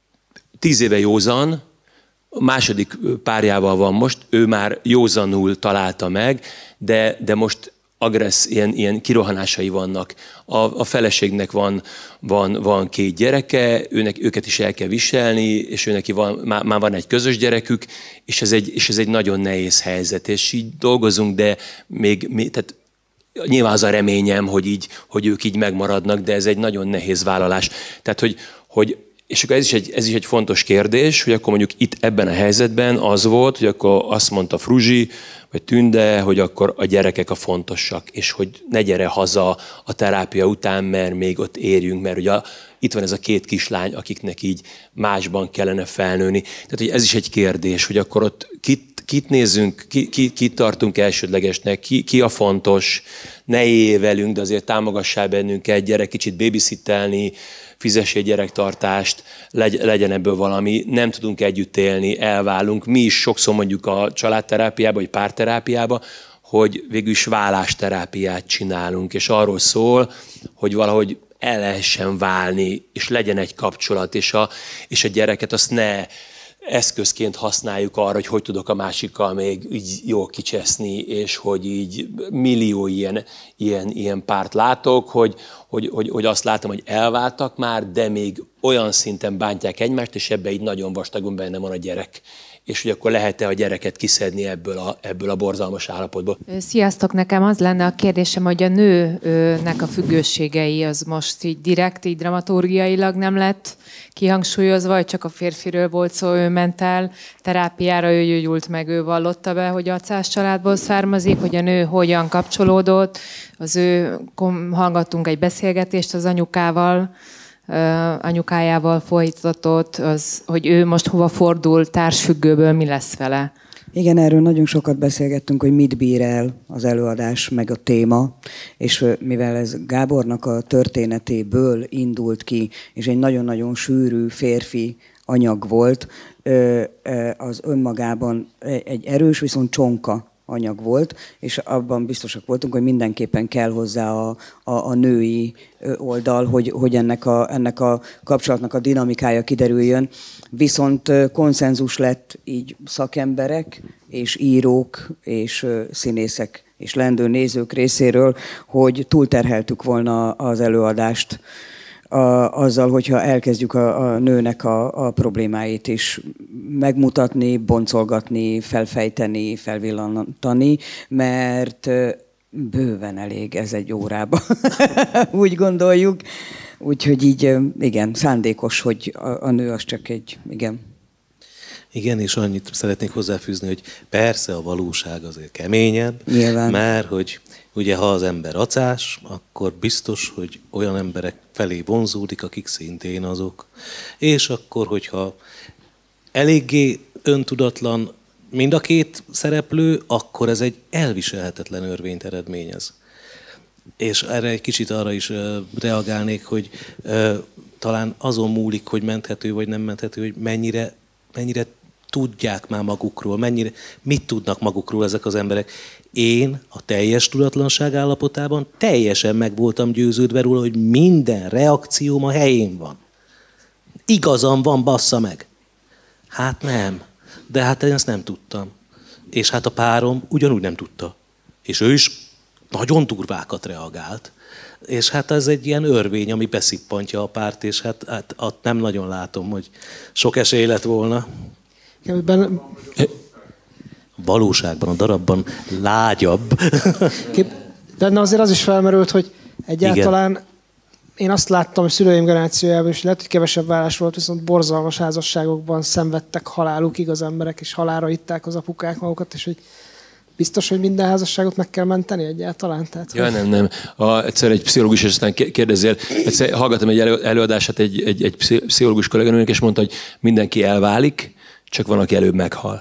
Tíz éve józan, a második párjával van most, ő már józanul találta meg, de, de most agressz, ilyen, ilyen kirohanásai vannak. A, a feleségnek van, van, van két gyereke, őnek, őket is el kell viselni, és őneki van, már, már van egy közös gyerekük, és ez egy, és ez egy nagyon nehéz helyzet, és így dolgozunk, de még, még tehát nyilván az a reményem, hogy, így, hogy ők így megmaradnak, de ez egy nagyon nehéz vállalás. Tehát, hogy, hogy és akkor ez is, egy, ez is egy fontos kérdés, hogy akkor mondjuk itt ebben a helyzetben az volt, hogy akkor azt mondta Fruzsi, vagy Tünde, hogy akkor a gyerekek a fontosak, és hogy ne gyere haza a terápia után, mert még ott érjünk, mert ugye itt van ez a két kislány, akiknek így másban kellene felnőni. Tehát hogy ez is egy kérdés, hogy akkor ott kit, kit nézzünk, ki, ki, kit tartunk elsődlegesnek, ki, ki a fontos, ne élj velünk, de azért támogassál bennünket, gyere kicsit babysittelni, fizessél gyerektartást, legyen ebből valami, nem tudunk együtt élni, elválunk. Mi is sokszor mondjuk a családterápiába, vagy párterápiába, hogy végül is vállásterápiát csinálunk, és arról szól, hogy valahogy el lehessen válni, és legyen egy kapcsolat, és a, és a gyereket azt ne eszközként használjuk arra, hogy hogy tudok a másikkal még így jól kicseszni, és hogy így millió ilyen, ilyen, ilyen párt látok, hogy, hogy, hogy, hogy azt látom, hogy elváltak már, de még olyan szinten bántják egymást, és ebbe így nagyon vastagon benne van a gyerek. És hogy akkor lehet-e a gyereket kiszedni ebből a, ebből a borzalmas állapotból. Sziasztok, nekem az lenne a kérdésem, hogy a nőnek a függőségei az most így direkt, így dramaturgiailag nem lett kihangsúlyozva, vagy csak a férfiről volt szó, ő ment el terápiára, ő gyógyult meg, ő vallotta be, hogy acás családból származik, hogy a nő hogyan kapcsolódott, az ő, hallgattunk egy beszélgetést az anyukával, anyukájával folytatott, az, hogy ő most hova fordul, társfüggőből mi lesz vele. Igen, erről nagyon sokat beszélgettünk, hogy mit bír el az előadás, meg a téma, és mivel ez Gábornak a történetéből indult ki, és egy nagyon-nagyon sűrű férfi anyag volt, az önmagában egy erős, viszont csonka anyag volt, és abban biztosak voltunk, hogy mindenképpen kell hozzá a, a, a női oldal, hogy, hogy ennek, a, ennek a kapcsolatnak a dinamikája kiderüljön. Viszont konszenzus lett így szakemberek, és írók, és színészek, és lendő nézők részéről, hogy túlterheltük volna az előadást A, azzal, hogyha elkezdjük a, a nőnek a, a problémáit is megmutatni, boncolgatni, felfejteni, felvillantani, mert bőven elég ez egy órába, úgy gondoljuk. Úgyhogy így, igen, szándékos, hogy a, a nő az csak egy, igen. Igen, és annyit szeretnék hozzáfűzni, hogy persze a valóság azért keményebb, Nyilván. Mert hogy ugye ha az ember acás, akkor biztos, hogy olyan emberek felé vonzódik, akik szintén azok. És akkor, hogyha eléggé öntudatlan mind a két szereplő, akkor ez egy elviselhetetlen örvényt eredményez. És erre egy kicsit arra is reagálnék, hogy talán azon múlik, hogy menthető vagy nem menthető, hogy mennyire, mennyire tudják már magukról, mennyire, mit tudnak magukról ezek az emberek. Én a teljes tudatlanság állapotában teljesen meg voltam győződve róla, hogy minden reakcióm a helyén van. Igazam van, bassza meg. Hát nem. De hát én ezt nem tudtam. És hát a párom ugyanúgy nem tudta. És ő is nagyon durvákat reagált. És hát ez egy ilyen örvény, ami beszippantja a párt, és hát, hát ott nem nagyon látom, hogy sok esély lett volna. Ben... Valóságban, a darabban lágyabb. Benne azért az is felmerült, hogy egyáltalán igen. Én azt láttam, hogy szüleim generációjában is lehet, hogy kevesebb vállás volt, viszont borzalmas házasságokban szenvedtek halálukig az emberek, és halálra itták az apukák magukat, és hogy biztos, hogy minden házasságot meg kell menteni egyáltalán? Tehát, ja, hogy... nem, nem. A, egyszer egy pszichológus, és aztán kérdezzél, egyszer hallgattam egy előadását egy, egy, egy pszichológus kolléganőnek, és mondta, hogy mindenki elválik, csak van, aki előbb meghal.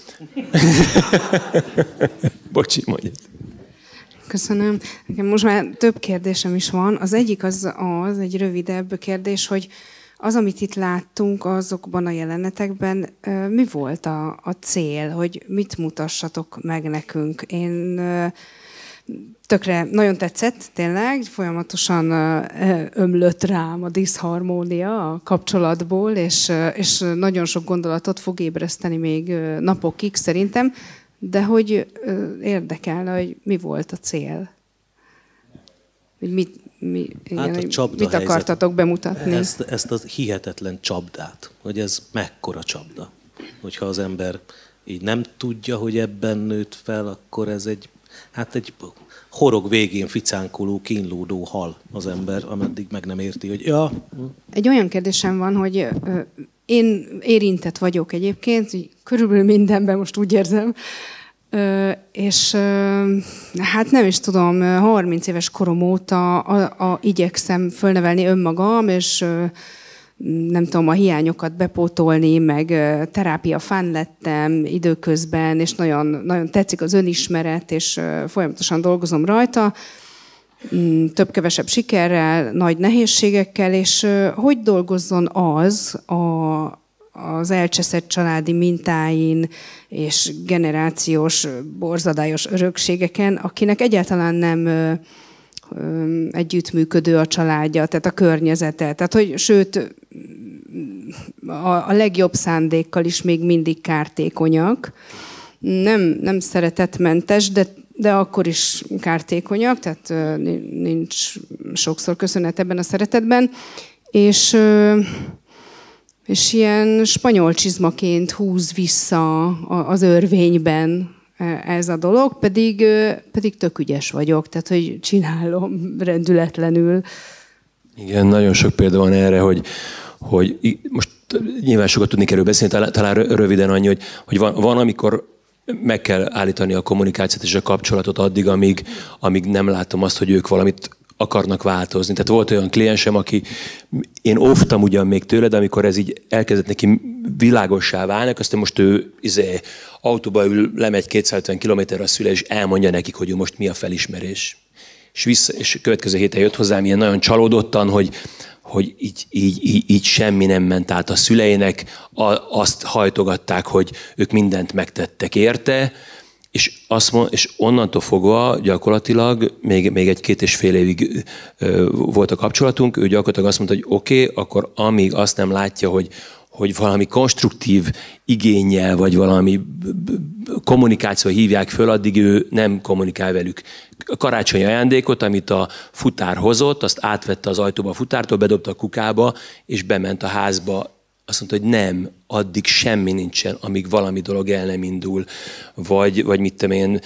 Bocsi, mondj. Köszönöm. Nekem most már több kérdésem is van. Az egyik az, az egy rövidebb kérdés, hogy az, amit itt láttunk azokban a jelenetekben, mi volt a, a cél, hogy mit mutassatok meg nekünk? Én tökre nagyon tetszett, tényleg, folyamatosan ömlött rám a diszharmónia a kapcsolatból, és, és nagyon sok gondolatot fog ébreszteni még napokig szerintem, de hogy érdekelne, hogy mi volt a cél? Hogy mit, mi, igen, hát a csapda mit akartatok helyzet. bemutatni? Ezt, ezt a hihetetlen csapdát, hogy ez mekkora csapda. Hogyha az ember így nem tudja, hogy ebben nőtt fel, akkor ez egy, hát egy horog végén ficánkoló, kínlódó hal az ember, ameddig meg nem érti, hogy ja. Egy olyan kérdésem van, hogy én érintett vagyok egyébként, körülbelül mindenben most úgy érzem, és hát nem is tudom, harminc éves korom óta a, a, igyekszem fölnevelni önmagam, és nem tudom, a hiányokat bepótolni, meg terápia fán lettem időközben, és nagyon, nagyon tetszik az önismeret, és folyamatosan dolgozom rajta, több-kevesebb sikerrel, nagy nehézségekkel, és hogy dolgozzon az a, az elcseszett családi mintáin és generációs, borzadályos örökségeken, akinek egyáltalán nem együttműködő a családja, tehát a környezete. Tehát, hogy sőt, a, a legjobb szándékkal is még mindig kártékonyak. Nem, nem szeretetmentes, de, de akkor is kártékonyak, tehát nincs sokszor köszönet ebben a szeretetben. És, és ilyen spanyol csizmaként húz vissza az örvényben ez a dolog, pedig, pedig tök ügyes vagyok, tehát hogy csinálom rendületlenül. Igen, nagyon sok példa van erre, hogy, hogy most nyilván sokat tudni kell beszélni, talán, talán röviden annyi, hogy, hogy van, van, amikor meg kell állítani a kommunikációt és a kapcsolatot addig, amíg, amíg nem látom azt, hogy ők valamit akarnak változni. Tehát volt olyan kliensem, aki, én óvtam ugyan még tőle, de amikor ez így elkezdett neki világossá válni, aztán most ő izé, autóba ül, lemegy kétszázötven kilométerre a szüle, és elmondja nekik, hogy ő most mi a felismerés. És, vissza, és következő héten jött hozzám ilyen nagyon csalódottan, hogy, hogy így, így, így, így semmi nem ment át a szüleinek, a, azt hajtogatták, hogy ők mindent megtettek érte, és, azt mond, és onnantól fogva gyakorlatilag még, még egy-két és fél évig ö, volt a kapcsolatunk, ő gyakorlatilag azt mondta, hogy oké, okay, akkor amíg azt nem látja, hogy, hogy valami konstruktív igénnyel, vagy valami kommunikáció hívják föl, addig ő nem kommunikál velük. A karácsonyi ajándékot, amit a futár hozott, azt átvette az ajtóba a futártól, bedobta a kukába, és bement a házba. Azt mondta, hogy nem, addig semmi nincsen, amíg valami dolog el nem indul. Vagy, vagy mit tudom én,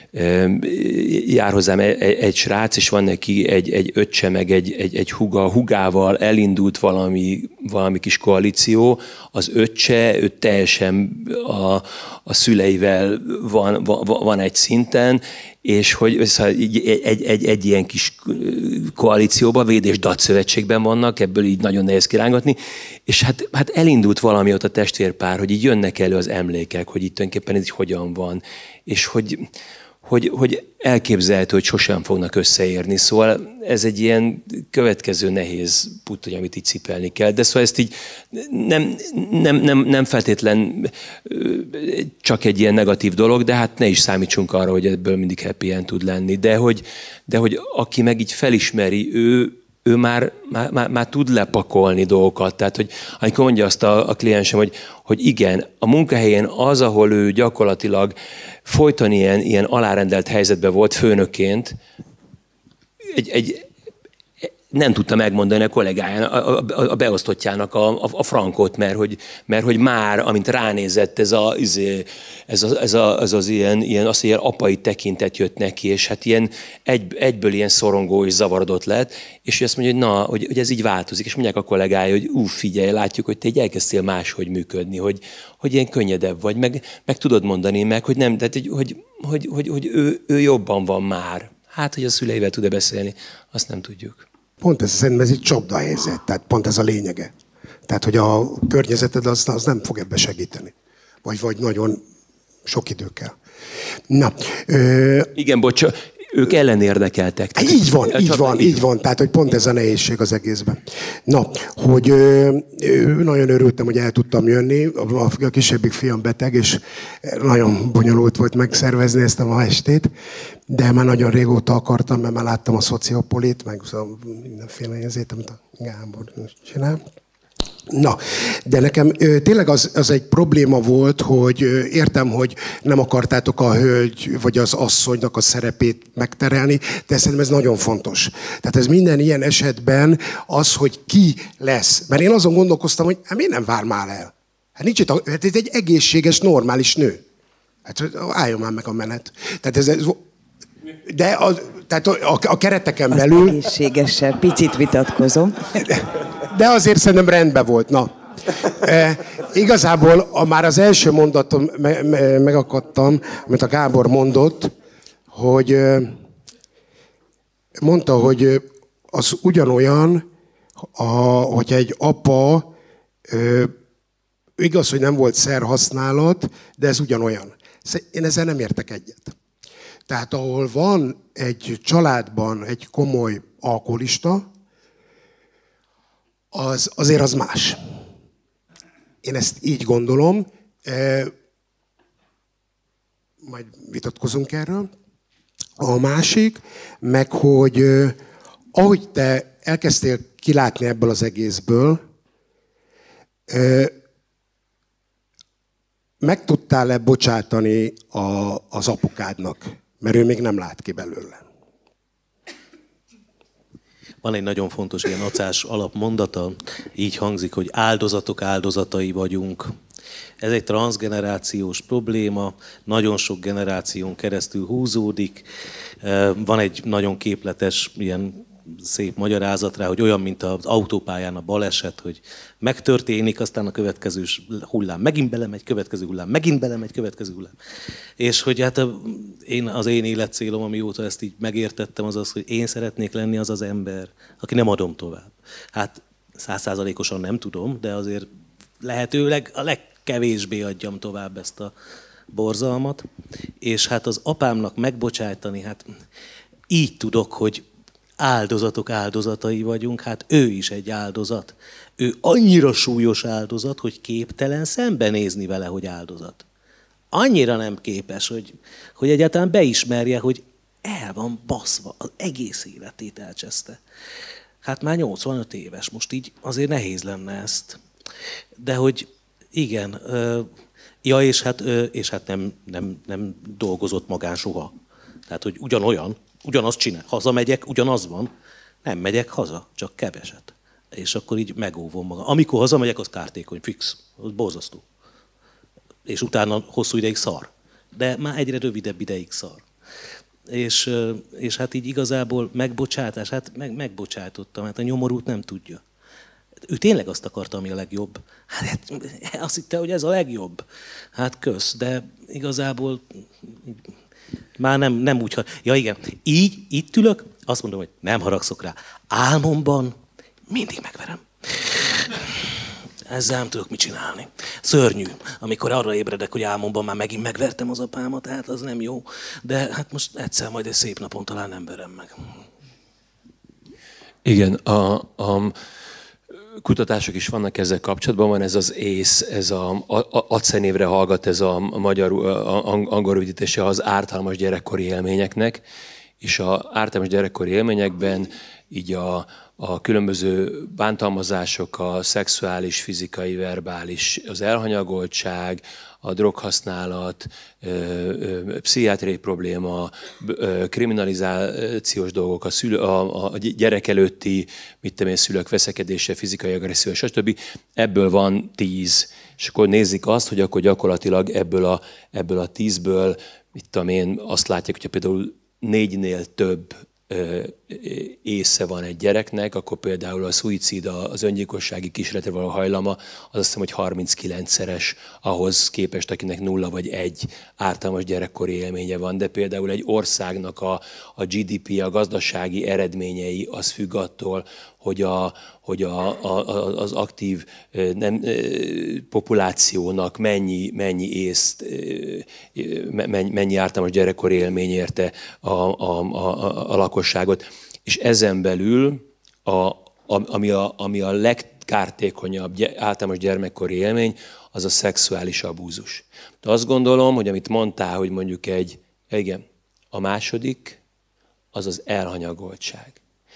jár hozzám egy, egy srác, és van neki egy, egy öccse, meg egy, egy, egy húga, a húgával elindult valami, valami kis koalíció. Az öccse, ő teljesen a, a szüleivel van, van, van egy szinten, és hogy egy, egy, egy, egy ilyen kis koalícióban, véd és dat szövetségben vannak, ebből így nagyon nehéz kirángatni, és hát, hát elindult valami ott a testvérpár, hogy így jönnek elő az emlékek, hogy itt tulajdonképpen ez így hogyan van, és hogy, hogy, hogy elképzelhető, hogy sosem fognak összeérni. Szóval ez egy ilyen következő nehéz put, amit így cipelni kell. De szóval ezt így nem, nem, nem, nem feltétlen csak egy ilyen negatív dolog, de hát ne is számítsunk arra, hogy ebből mindig happy end tud lenni. De hogy, de hogy aki meg így felismeri, ő, ő már, már, már, már tud lepakolni dolgokat. Tehát, hogy amikor mondja azt a, a kliensem, hogy, hogy igen, a munkahelyén az, ahol ő gyakorlatilag folyton ilyen, ilyen alárendelt helyzetben volt főnökként, egy, egy, nem tudta megmondani a kollégájának, a, a, a beosztottjának a, a, a frankot, mert hogy, mert hogy már, amint ránézett, ez, a, ez, a, ez, a, ez az ilyen, ilyen, az, ilyen apai tekintet jött neki, és hát ilyen egy, egyből ilyen szorongó és zavarodott lett, és azt mondja, hogy na, hogy, hogy ez így változik, és mondják a kollégája, hogy ú, figyelj, látjuk, hogy te így elkezdtél máshogy működni, hogy, hogy ilyen könnyedebb vagy, meg, meg tudod mondani meg, hogy nem, tehát, hogy, hogy, hogy, hogy, hogy ő, ő jobban van már. Hát, hogy a szüleivel tud-e beszélni, azt nem tudjuk. Pont ez, szerintem ez egy csapdahelyzet, tehát pont ez a lényege. Tehát, hogy a környezeted az, az nem fog ebbe segíteni. Vagy, vagy nagyon sok idő kell. Na. Ö... Igen, bocs, ők ellenérdekeltek. Tehát így van, így van, így van. Tehát, hogy pont ez a nehézség az egészben. Na, hogy ö, ö, nagyon örültem, hogy el tudtam jönni. A, a kisebbik fiam beteg, és nagyon bonyolult volt megszervezni ezt a ma estét. De már nagyon régóta akartam, mert már láttam a Szociopolit, meg mindenféle ezért, amit a Gábor csinál. Na, de nekem ö, tényleg az, az egy probléma volt, hogy ö, értem, hogy nem akartátok a hölgy vagy az asszonynak a szerepét megterelni, de szerintem ez nagyon fontos. Tehát ez minden ilyen esetben az, hogy ki lesz. Mert én azon gondolkoztam, hogy hát miért nem vár már el? Hát nincs itt, a, hát ez egy egészséges, normális nő. Hát álljon már meg a menet. Tehát ez... ez de a, tehát a, a kereteken azt belül... egészségessel, picit vitatkozom. De azért szerintem rendben volt. Na. E, igazából a, már az első mondaton me, me, megakadtam, amit a Gábor mondott, hogy mondta, hogy az ugyanolyan, a, hogy egy apa, e, igaz, hogy nem volt szerhasználat, de ez ugyanolyan. Én ezzel nem értek egyet. Tehát ahol van egy családban egy komoly alkoholista, az, azért az más. Én ezt így gondolom. E, majd vitatkozunk erről. A másik, meg hogy eh, ahogy te elkezdtél kilátni ebből az egészből, eh, meg tudtál-e bocsátani a, az apukádnak? Mert ő még nem lát ki belőle. Van egy nagyon fontos ilyen acás alapmondata, így hangzik, hogy áldozatok áldozatai vagyunk. Ez egy transzgenerációs probléma, nagyon sok generáción keresztül húzódik. Van egy nagyon képletes, ilyen szép magyarázat rá, hogy olyan, mint az autópályán a baleset, hogy megtörténik, aztán a következő hullám megint belemegy, következő hullám megint belemegy, következő hullám. És hogy hát a, én, az én életcélom, amióta ezt így megértettem, az az, hogy én szeretnék lenni az az ember, aki nem adom tovább. Hát százszázalékosan nem tudom, de azért lehetőleg a legkevésbé adjam tovább ezt a borzalmat. És hát az apámnak megbocsájtani, hát így tudok, hogy áldozatok áldozatai vagyunk, hát ő is egy áldozat. Ő annyira súlyos áldozat, hogy képtelen szembenézni vele, hogy áldozat. Annyira nem képes, hogy, hogy egyáltalán beismerje, hogy el van baszva, az egész életét elcseszte. Hát már nyolcvanöt éves, most így azért nehéz lenne ezt. De hogy igen, ja és hát, és hát nem, nem, nem dolgozott magán soha. Tehát, hogy ugyanolyan, ugyanazt csinál. Hazamegyek, ugyanaz van. Nem megyek haza, csak keveset. És akkor így megóvom magam. Amikor hazamegyek, az kártékony, fix. Az borzasztó. És utána hosszú ideig szar. De már egyre rövidebb ideig szar. És, és hát így igazából megbocsátás, hát meg, megbocsájtottam. Hát a nyomorút nem tudja. Ő tényleg azt akarta, ami a legjobb. Hát azt hitte, hogy ez a legjobb. Hát kösz, de igazából már nem, nem úgy... Ja igen, így, itt ülök, azt mondom, hogy nem haragszok rá. Álmomban mindig megverem. Ezzel nem tudok mit csinálni. Szörnyű, amikor arra ébredek, hogy álmomban már megint megvertem az apámat, hát az nem jó. De hát most egyszer majd egy szép napon talán nem verem meg. Igen, a, a kutatások is vannak ezzel kapcsolatban, van ez az ész, ez a, a á cé é névre hallgat, ez a, a magyar, a, angol rövidítése az ártalmas gyerekkori élményeknek, és az ártalmas gyerekkori élményekben így a, a különböző bántalmazások, a szexuális, fizikai, verbális, az elhanyagoltság, a droghasználat, pszichiátriai probléma, kriminalizációs dolgok, a, szülő, a, a gyerek előtti, mit tudom én, szülők veszekedése, fizikai agresszió, stb. Ebből van tíz. És akkor nézik azt, hogy akkor gyakorlatilag ebből a, ebből a tízből, mit tudom én, azt látják, hogyha például négynél több észe van egy gyereknek, akkor például a szuicid, az öngyilkossági kísérletre való hajlama, az azt hiszem, hogy harminckilencszeres ahhoz képest, akinek nulla vagy egy ártalmas gyerekkori élménye van. De például egy országnak a, a gé dé pé, a gazdasági eredményei, az függ attól, hogy, a, hogy a, a, az aktív nem, populációnak mennyi, mennyi észt, mennyi, mennyi ártalmas gyerekkori élmény érte a, a, a, a lakosságot. És ezen belül, a, a, ami, a, ami a legkártékonyabb általános gyermekkori élmény, az a szexuális abúzus. De azt gondolom, hogy amit mondtál, hogy mondjuk egy, igen, a második, az az elhanyagoltság.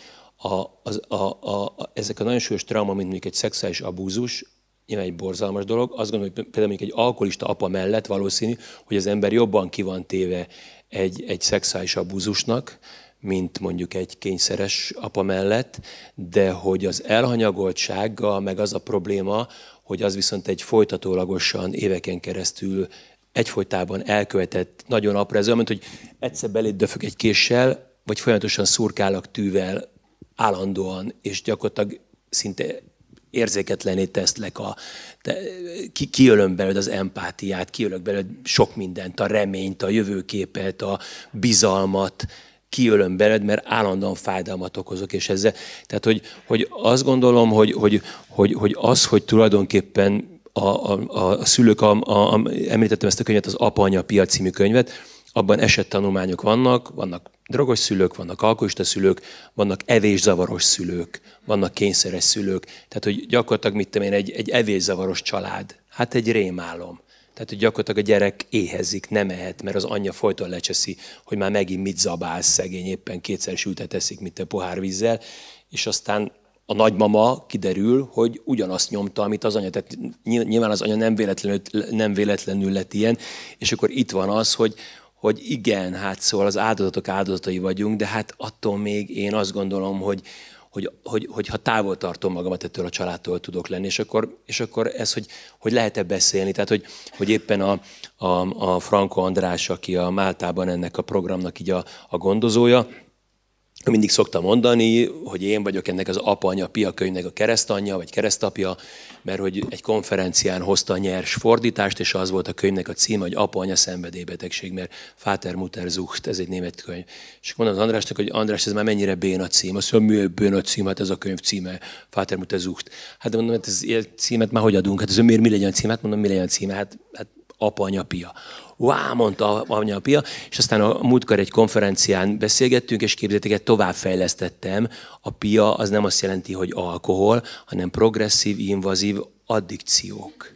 A, az, a, a, a, ezek a nagyon súlyos trauma, mint mondjuk egy szexuális abúzus, nyilván egy borzalmas dolog. Azt gondolom, hogy például mondjuk egy alkoholista apa mellett valószínű, hogy az ember jobban ki van téve egy, egy szexuális abúzusnak, mint mondjuk egy kényszeres apa mellett, de hogy az elhanyagoltsággal meg az a probléma, hogy az viszont egy folytatólagosan éveken keresztül egyfolytában elkövetett, nagyon apró, ez olyan, mint hogy egyszer beléd döfök egy késsel, vagy folyamatosan szurkálak tűvel állandóan, és gyakorlatilag szinte érzéketlené teszlek, a, te, ki, kiölöm belőled az empátiát, kiölök belőled sok mindent, a reményt, a jövőképet, a bizalmat, kiölöm belőled, mert állandóan fájdalmat okozok, és ezzel. Tehát, hogy, hogy azt gondolom, hogy, hogy, hogy, hogy az, hogy tulajdonképpen a, a, a szülők, a, a, a, említettem ezt a könyvet, az Apa-Anya Pia című könyvet, abban esettanulmányok vannak, vannak drogos szülők, vannak alkoholista szülők, vannak evészavaros szülők, vannak kényszeres szülők. Tehát, hogy gyakorlatilag mit tudom én, egy, egy evészavaros család, hát egy rémálom. Tehát, hogy gyakorlatilag a gyerek éhezik, nem ehet, mert az anyja folyton lecseszi, hogy már megint mit zabálsz, szegény, éppen kétszer sültet eszik, mint a pohár vízzel, és aztán a nagymama kiderül, hogy ugyanazt nyomta, amit az anya. Tehát nyilván az anya nem véletlenül, nem véletlenül lett ilyen, és akkor itt van az, hogy hogy igen, hát szóval az áldozatok áldozatai vagyunk, de hát attól még én azt gondolom, hogy, hogy, hogy, hogy ha távol tartom magamat ettől a családtól tudok lenni, és akkor, és akkor ez, hogy, hogy lehet-e beszélni, tehát hogy, hogy éppen a, a, a Franco András, aki a Máltában ennek a programnak így a, a gondozója, mindig szoktam mondani, hogy én vagyok ennek az Apa-Anya Pia könyvnek a keresztanyja, vagy keresztapja, mert hogy egy konferencián hozta a nyers fordítást, és az volt a könyvnek a címe, hogy Apa-Anya szenvedélybetegség, mert Vater, Mutter, Sucht, ez egy német könyv. És mondom az Andrásnak, hogy András, ez már mennyire béna cím. Azt mondja, mi béna cím, hát ez a könyv címe, Vater, Mutter, Sucht. Hát mondom, hát ez ilyen címet már hogy adunk? Hát ez miért mi legyen a cím? Hát mondom, mi legyen a címe? Hát, hát Apa-Anya Pia. Wow, mondta Anya Pia, és aztán a múltkor egy konferencián beszélgettünk, és képzeljétek, továbbfejlesztettem. A Pia az nem azt jelenti, hogy alkohol, hanem progresszív, invazív addikciók.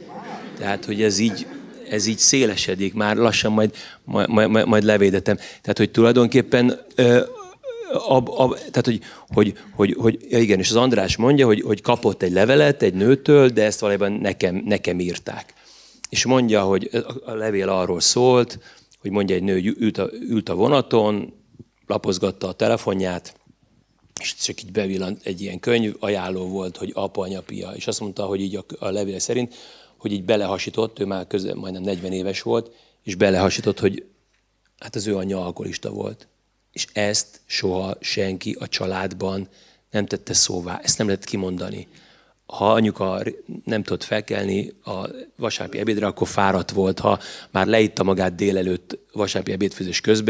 Tehát, hogy ez így, ez így szélesedik, már lassan majd, majd, majd, majd levédetem. Tehát, hogy tulajdonképpen... Ö, Ab, ab, tehát, hogy, hogy, hogy, hogy ja igen, és az András mondja, hogy, hogy kapott egy levelet egy nőtől, de ezt valójában nekem, nekem írták. És mondja, hogy a levél arról szólt, hogy mondja egy nő, ült a, ült a vonaton, lapozgatta a telefonját, és csak így bevillant egy ilyen könyv, ajánló volt, hogy Apa-Anya Pia. És azt mondta, hogy így a, a levél szerint, hogy így belehasított, ő már közel, majdnem negyven éves volt, és belehasított, hogy hát az ő anyja alkoholista volt. És ezt soha senki a családban nem tette szóvá. Ezt nem lehet kimondani. Ha anyuka nem tudott felkelni a vasárnapi ebédre, akkor fáradt volt. Ha már leitta magát délelőtt vasárnapi ebédfőzés közben,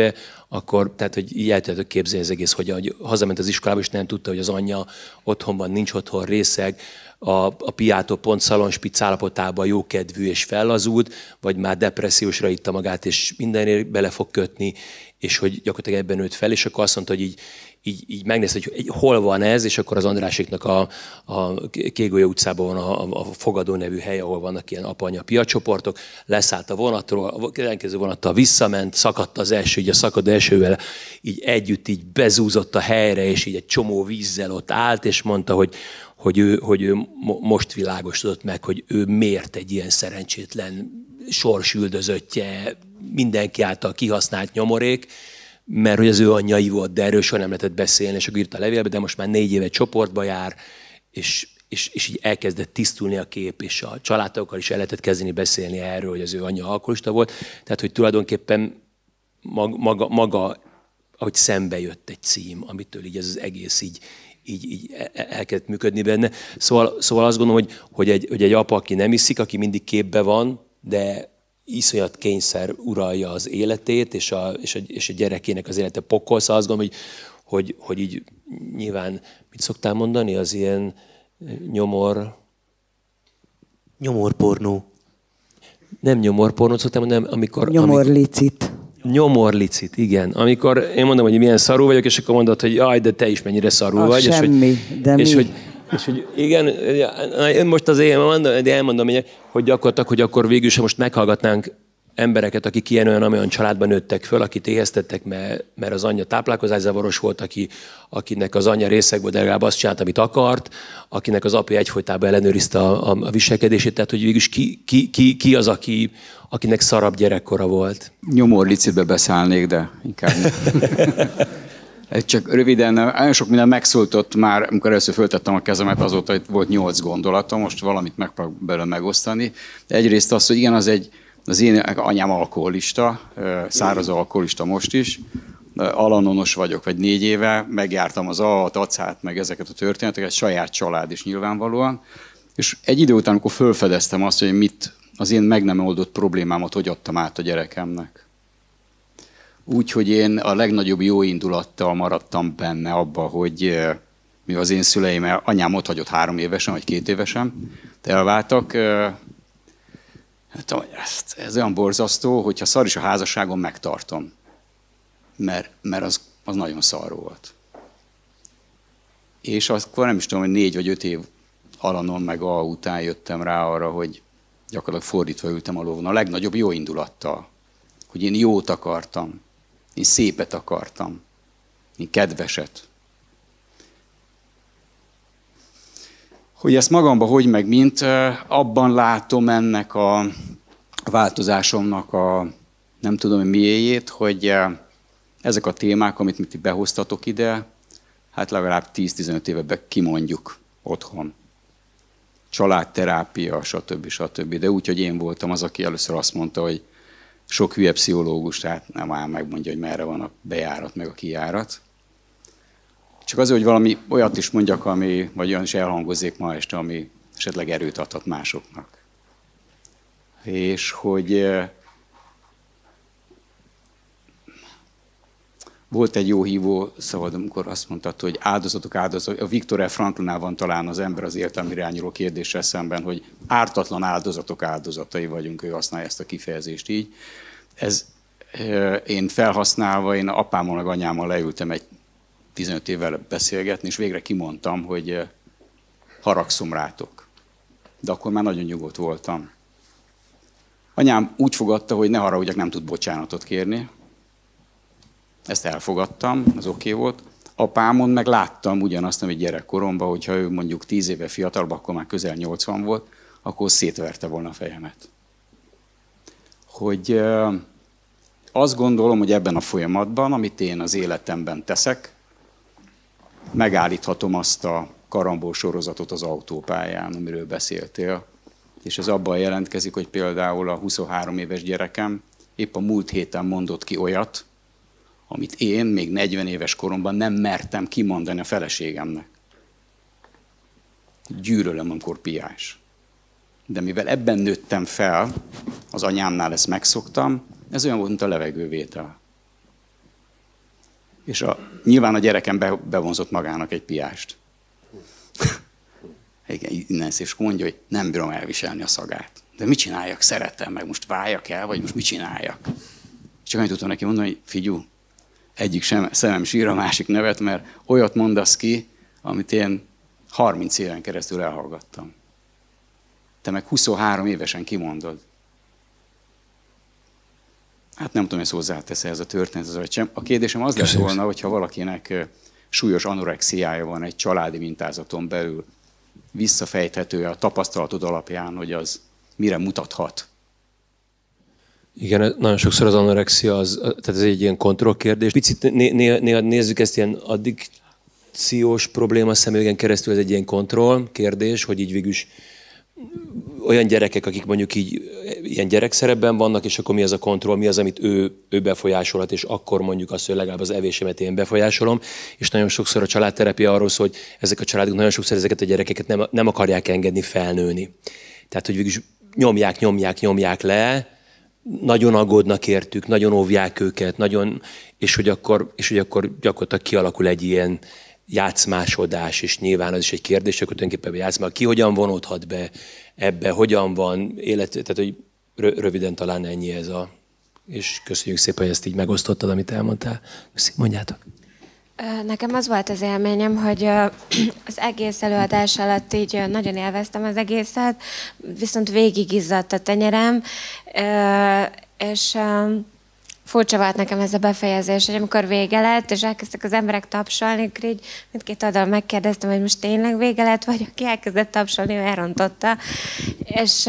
akkor tehát, hogy így el tudjátok képzelni az egész, hogy, hogy hazament az iskolába, és nem tudta, hogy az anyja otthonban nincs otthon, részeg, a, a piátó pont szalonspic állapotában jókedvű és fellazult, vagy már depressziósra itta magát, és mindenért bele fog kötni, és hogy gyakorlatilag ebben nőtt fel, és akkor azt mondta, hogy így, így, így megnézte, hogy hol van ez, és akkor az Andráséknak a, a Kégolya utcában van a, a Fogadó nevű hely, ahol vannak ilyen apa-anya piacsoportok, leszállt a vonatról, a ellenkező vonattal visszament, szakadt az eső, így a szakadó esővel így együtt így bezúzott a helyre, és így egy csomó vízzel ott állt, és mondta, hogy, hogy ő, hogy ő most világosodott meg, hogy ő miért egy ilyen szerencsétlen sorsüldözöttje, mindenki által kihasznált nyomorék, mert hogy az ő anyjai volt, de erről soha nem lehetett beszélni, és akkor írt a levélbe, de most már négy éve csoportba jár, és, és, és így elkezdett tisztulni a kép, és a családtagokkal is el lehetett kezdeni beszélni erről, hogy az ő anyja alkoholista volt. Tehát, hogy tulajdonképpen maga, maga ahogy szembe jött egy cím, amitől így ez az egész így, így, így elkezdett működni benne. Szóval, szóval azt gondolom, hogy, hogy, egy, hogy egy apa, aki nem iszik, aki mindig képbe van, de iszonyat kényszer uralja az életét, és a, és a, és a gyerekének az élete pokol. Szóval azt gondolom, hogy, hogy, hogy így nyilván, mit szoktál mondani, az ilyen nyomor... Nyomorpornó. Nem nyomorpornót szoktam mondani, amikor... Nyomorlicit. Nyomorlicit, igen. Amikor én mondom, hogy milyen szarú vagyok, és akkor mondod, hogy jaj, de te is mennyire szarú a vagy. Semmi, és hogy, de és mi? Hogy, és hogy igen, én most az én mondom, de elmondom, hogy gyakorlatilag, hogy akkor végül sem most meghallgatnánk embereket, akik ilyen olyan, olyan családban nőttek föl, akit éheztettek, mert, mert az anyja táplálkozászavaros volt, aki, akinek az anyja részeg volt, de legalább azt csinált, amit akart, akinek az apja egyfolytában ellenőrizte a, a viselkedését, tehát hogy végülis ki, ki, ki, ki az, aki, akinek szarabb gyerekkora volt. Nyomorlicitbe beszállnék, de inkább csak röviden, nagyon sok minden megszóltott már, amikor először föltettem a kezemet, azóta volt nyolc gondolatom, most valamit megpróbálok belőle megosztani. De egyrészt az, hogy igen, az egy, az én anyám alkoholista, száraz alkoholista most is, alanonos vagyok, vagy négy éve, megjártam az A-t, acát, meg ezeket a történeteket, saját család is nyilvánvalóan. És egy idő után, amikor felfedeztem azt, hogy mit, az én meg nem oldott problémámat hogy adtam át a gyerekemnek. Úgy, hogy én a legnagyobb jó indulattal maradtam benne abba, hogy mi az én szüleim, anyám ott hagyott három évesen, vagy két évesen, elváltak. Hát, ez olyan borzasztó, hogyha szar is a házasságon, megtartom. Mert, mert az, az nagyon szar volt. És akkor nem is tudom, hogy négy vagy öt év alanon meg A után jöttem rá arra, hogy gyakorlatilag fordítva ültem a lovon. A legnagyobb jó indulattal. Hogy én jót akartam. Én szépet akartam. Én kedveset. Hogy ezt magamban hogy meg mint, abban látom ennek a változásomnak a nem tudom, hogy miéjét, hogy ezek a témák, amit mit behoztatok ide, hát legalább tíz-tizenöt éve kimondjuk otthon. Családterápia, stb. stb. De úgy, hogy én voltam az, aki először azt mondta, hogy sok hülye pszichológus, tehát nem áll megmondja, hogy merre van a bejárat, meg a kijárat. Csak azért, hogy valami olyat is mondjak, ami, vagy olyan is elhangozzék ma este, ami esetleg erőt adhat másoknak. És hogy volt egy jó hívó szavad, amikor azt mondtad, hogy áldozatok, áldozatok. A Viktor F. Franklinál van talán az ember az értelmi irányuló kérdéssel szemben, hogy ártatlan áldozatok áldozatai vagyunk, ő használja ezt a kifejezést így. Ez én felhasználva, én apámmal, meg anyámmal leültem egy tizenöt évvel beszélgetni, és végre kimondtam, hogy haragszom rátok. De akkor már nagyon nyugodt voltam. Anyám úgy fogadta, hogy ne haragudjak, nem tud bocsánatot kérni. Ezt elfogadtam, az oké okay volt. Apámon meg láttam ugyanazt, amit gyerekkoromban, hogyha ő mondjuk tíz éve fiatalabb, akkor már közel nyolcvan volt, akkor szétverte volna a fejemet. Hogy azt gondolom, hogy ebben a folyamatban, amit én az életemben teszek, megállíthatom azt a karambol sorozatot az autópályán, amiről beszéltél. És ez abban jelentkezik, hogy például a huszonhárom éves gyerekem épp a múlt héten mondott ki olyat, amit én még negyven éves koromban nem mertem kimondani a feleségemnek. Gyűlölöm, amikor piás. De mivel ebben nőttem fel, az anyámnál ezt megszoktam, ez olyan volt, mint a levegővétel. És a, nyilván a gyerekem be, bevonzott magának egy piást. Igen, innen szép, és mondja, hogy nem bírom elviselni a szagát. De mit csináljak? Szeretem meg, most váljak el, vagy most mit csináljak? Csak annyit tudtam neki mondani, hogy figyú, egyik sem, szemem sír, a másik nevet, mert olyat mondasz ki, amit én harminc éven keresztül elhallgattam. Te meg huszonhárom évesen kimondod. Hát nem tudom, hogy ezt hozzátesz ez a történet, vagy sem. A kérdésem az lett volna, hogyha valakinek súlyos anorexiája van egy családi mintázaton belül, visszafejthető a tapasztalatod alapján, hogy az mire mutathat? Igen, nagyon sokszor az anorexia, az, tehát ez egy ilyen kontrollkérdés. Picit né, né, néha nézzük ezt ilyen addikciós probléma szemüvegen keresztül, ez egy ilyen kontrollkérdés, hogy így végülis olyan gyerekek, akik mondjuk így ilyen gyerekszerepben vannak, és akkor mi az a kontroll, mi az, amit ő, ő befolyásolhat, és akkor mondjuk azt, hogy legalább az evésemet én befolyásolom. És nagyon sokszor a családterápia arról szól, hogy ezek a családok nagyon sokszor ezeket a gyerekeket nem, nem akarják engedni felnőni. Tehát, hogy végülis nyomják, nyomják, nyomják le, nagyon aggódnak értük, nagyon óvják őket, nagyon, és hogy akkor, és hogy akkor gyakorlatilag kialakul egy ilyen játszmásodás, és nyilván az is egy kérdés, akkor tulajdonképpen játszmás, ki hogyan vonódhat be ebbe, hogyan van élet, tehát hogy röviden talán ennyi ez a, és köszönjük szépen, hogy ezt így megosztottad, amit elmondtál. Mondjátok. Nekem az volt az élményem, hogy az egész előadás alatt így nagyon élveztem az egészet, viszont végig izzadt a tenyerem, és furcsa volt nekem ez a befejezés, hogy amikor vége lett, és elkezdtek az emberek tapsolni, akkor így mindkét oldalon megkérdeztem, hogy most tényleg vége lett, vagy aki elkezdett tapsolni, ő elrontotta. És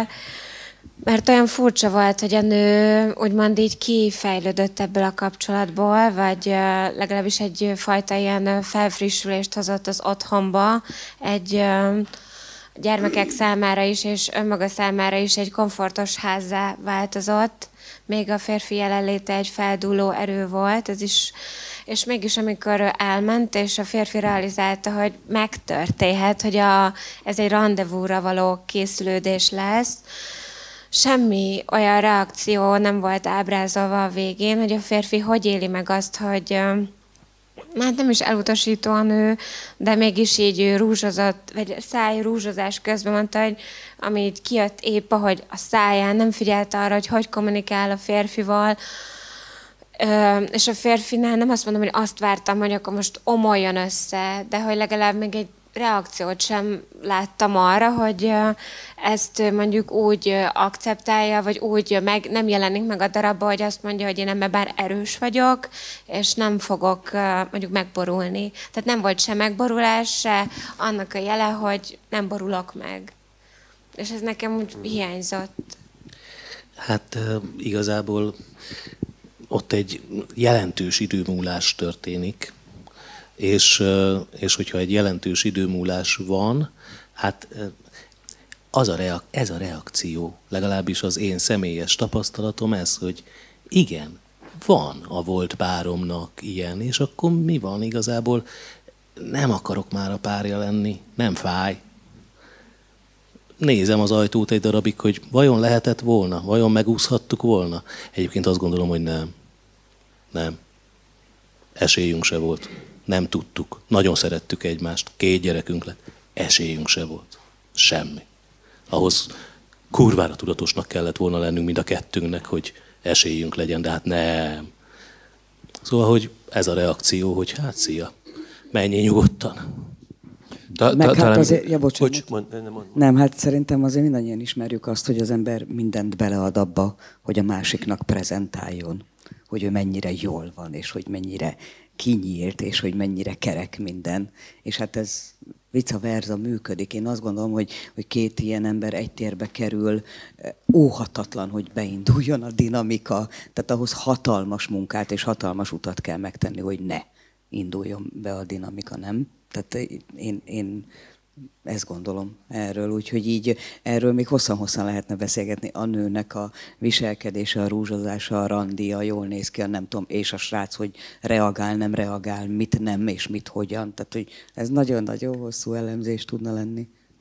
mert olyan furcsa volt, hogy a nő úgymond így kifejlődött ebből a kapcsolatból, vagy legalábbis egyfajta ilyen felfrissülést hozott az otthonba, egy gyermekek számára is, és önmaga számára is egy komfortos házzá változott. Még a férfi jelenléte egy feldúló erő volt, ez is, és mégis amikor elment, és a férfi realizálta, hogy megtörténhet, hogy a, ez egy rendezvúra való készülődés lesz, semmi olyan reakció nem volt ábrázolva a végén, hogy a férfi hogy éli meg azt, hogy hát nem is elutasító a nő, de mégis így rúzsozott, vagy száj rúzsozás közben mondta, hogy ami így kijött épp, ahogy a száján nem figyelt arra, hogy hogy kommunikál a férfival, Ö, és a férfinál nem azt mondom, hogy azt vártam, hogy akkor most omoljon össze, de hogy legalább még egy reakciót sem láttam arra, hogy ezt mondjuk úgy akceptálja, vagy úgy meg, nem jelenik meg a darabban, hogy azt mondja, hogy én ebben bár erős vagyok, és nem fogok mondjuk megborulni. Tehát nem volt se megborulás, se annak a jele, hogy nem borulok meg. És ez nekem úgy hiányzott. Hát igazából ott egy jelentős időmúlás történik, és, és hogyha egy jelentős időmúlás van, hát az a reak- ez a reakció, legalábbis az én személyes tapasztalatom ez, hogy igen, van a volt páromnak ilyen, és akkor mi van igazából? Nem akarok már a párja lenni, nem fáj. Nézem az ajtót egy darabig, hogy vajon lehetett volna, vajon megúszhattuk volna. Egyébként azt gondolom, hogy nem. Nem. Esélyünk se volt. Nem tudtuk. Nagyon szerettük egymást. Két gyerekünk lett. Esélyünk se volt. Semmi. Ahhoz kurvára tudatosnak kellett volna lennünk mind a kettőnknek, hogy esélyünk legyen, de hát nem. Szóval, hogy ez a reakció, hogy hát szia, menjél nyugodtan. Ta, Meg ta, hát azért, ja, bocsánat. Bocs, mond, nem, mond. nem, hát szerintem azért mindannyian ismerjük azt, hogy az ember mindent belead abba, hogy a másiknak prezentáljon, hogy ő mennyire jól van, és hogy mennyire kinyílt, és hogy mennyire kerek minden. És hát ez vice versa működik. Én azt gondolom, hogy, hogy két ilyen ember egy térbe kerül, óhatatlan, hogy beinduljon a dinamika. Tehát ahhoz hatalmas munkát és hatalmas utat kell megtenni, hogy ne induljon be a dinamika, nem? Tehát én, én ezt gondolom erről, úgyhogy így erről még hosszan-hosszan lehetne beszélgetni. A nőnek a viselkedése, a rúzsozása, a randi, a jól néz ki, a nem tudom, és a srác, hogy reagál, nem reagál, mit nem, és mit hogyan. Tehát, hogy ez nagyon-nagyon hosszú elemzés tudna lenni.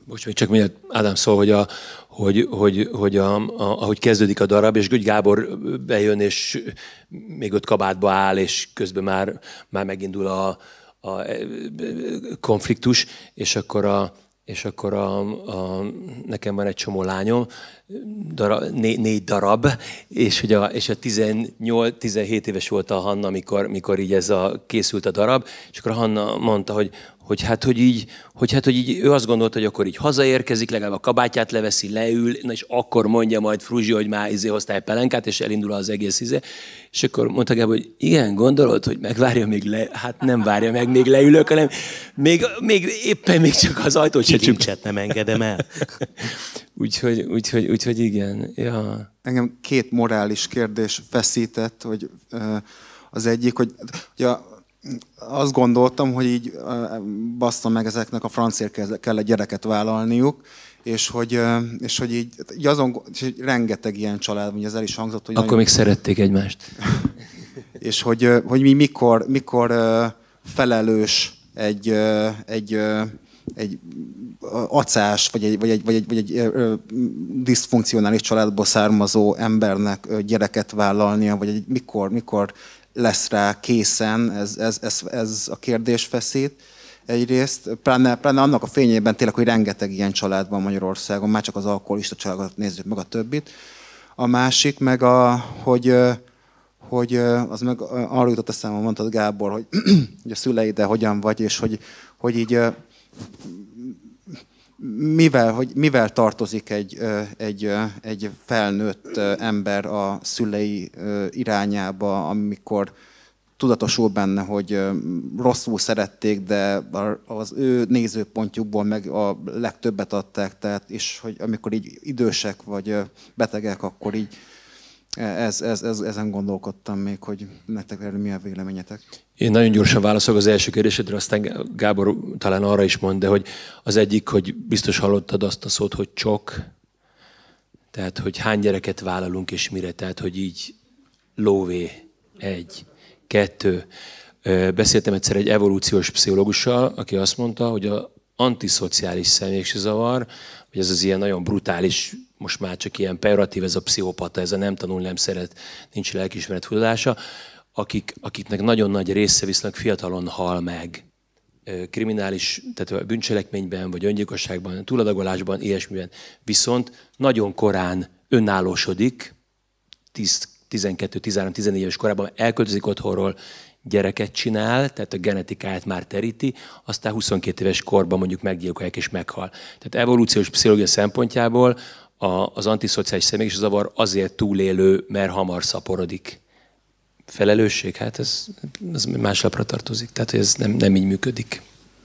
Most még csak mindjárt Ádám szól, hogy, a, hogy, hogy, hogy a, a, ahogy kezdődik a darab, és Gügy Gábor bejön, és még ott kabátba áll, és közben már, már megindul a, a konfliktus, és akkor a és akkor a, a, nekem van egy csomó lányom, darab, né, négy darab, és, hogy a, és a tizennyolc-tizenhét éves volt a Hanna, mikor, mikor így ez a, készült a darab, és akkor a Hanna mondta, hogy, hogy, hát, hogy, így, hogy hát, hogy így ő azt gondolta, hogy akkor így hazaérkezik, legalább a kabátját leveszi, leül, na és akkor mondja majd Fruzsi, hogy már izé hoztál egy pelenkát, és elindul az egész izé. És akkor mondta Gábor, hogy igen, gondolod, hogy megvárja még le, hát nem várja meg, még leülök, hanem még, még éppen még csak az ajtót se csukcset nem engedem el. úgyhogy, úgyhogy, úgyhogy igen. Ja. Engem két morális kérdés feszített, hogy az egyik, hogy ugye azt gondoltam, hogy így basszom meg ezeknek a franciáknak kell egy gyereket vállalniuk, és hogy, és hogy így, így azon, és így rengeteg ilyen család, ugye ez el is hangzott, hogy... Akkor nagyon... még szerették egymást. És hogy, hogy mi mikor, mikor felelős egy, egy, egy acás, vagy egy, vagy egy, vagy egy, vagy egy diszfunkcionális családból származó embernek gyereket vállalnia, vagy egy, mikor, mikor lesz rá készen, ez, ez, ez, ez a kérdés feszít egyrészt. Pláne, pláne annak a fényében tényleg, hogy rengeteg ilyen család van Magyarországon, már csak az alkoholista családot nézzük meg a többit. A másik meg, a, hogy, hogy az meg arra jutott eszembe, mondtad Gábor, hogy, hogy a szüleiddel hogyan vagy, és hogy, hogy így mivel, hogy mivel tartozik egy, egy, egy felnőtt ember a szülei irányába, amikor tudatosul benne, hogy rosszul szerették, de az ő nézőpontjukból meg a legtöbbet adták, tehát, és hogy amikor így idősek vagy betegek, akkor így ez, ez, ez, ezen gondolkodtam még, hogy nektek erről mi a véleményetek. Én nagyon gyorsan válaszolok az első kérdésedre, aztán Gábor talán arra is mond, de hogy az egyik, hogy biztos hallottad azt a szót, hogy csok, tehát hogy hány gyereket vállalunk és mire, tehát hogy így lóvé, egy, kettő. Beszéltem egyszer egy evolúciós pszichológussal, aki azt mondta, hogy a antiszociális személyiségzavar, hogy ez az ilyen nagyon brutális, most már csak ilyen pejoratív, ez a pszichopata, ez a nem tanul, nem szeret, nincs lelkiismeret tudása, akik, akiknek nagyon nagy része viszonylag fiatalon hal meg. Kriminális, tehát bűncselekményben, vagy öngyilkosságban, túladagolásban, ilyesmiben. Viszont nagyon korán önállósodik, tíz, tizenkettő, tizenhárom, tizennégy éves korában elköltözik otthonról, gyereket csinál, tehát a genetikáját már teríti, aztán huszonkét éves korban mondjuk meggyilkolják és meghal. Tehát evolúciós pszichológia szempontjából a, az antiszociális személyiségzavar azért túlélő, mert hamar szaporodik. Felelősség? Hát ez, ez más lapra tartozik, tehát ez nem, nem így működik.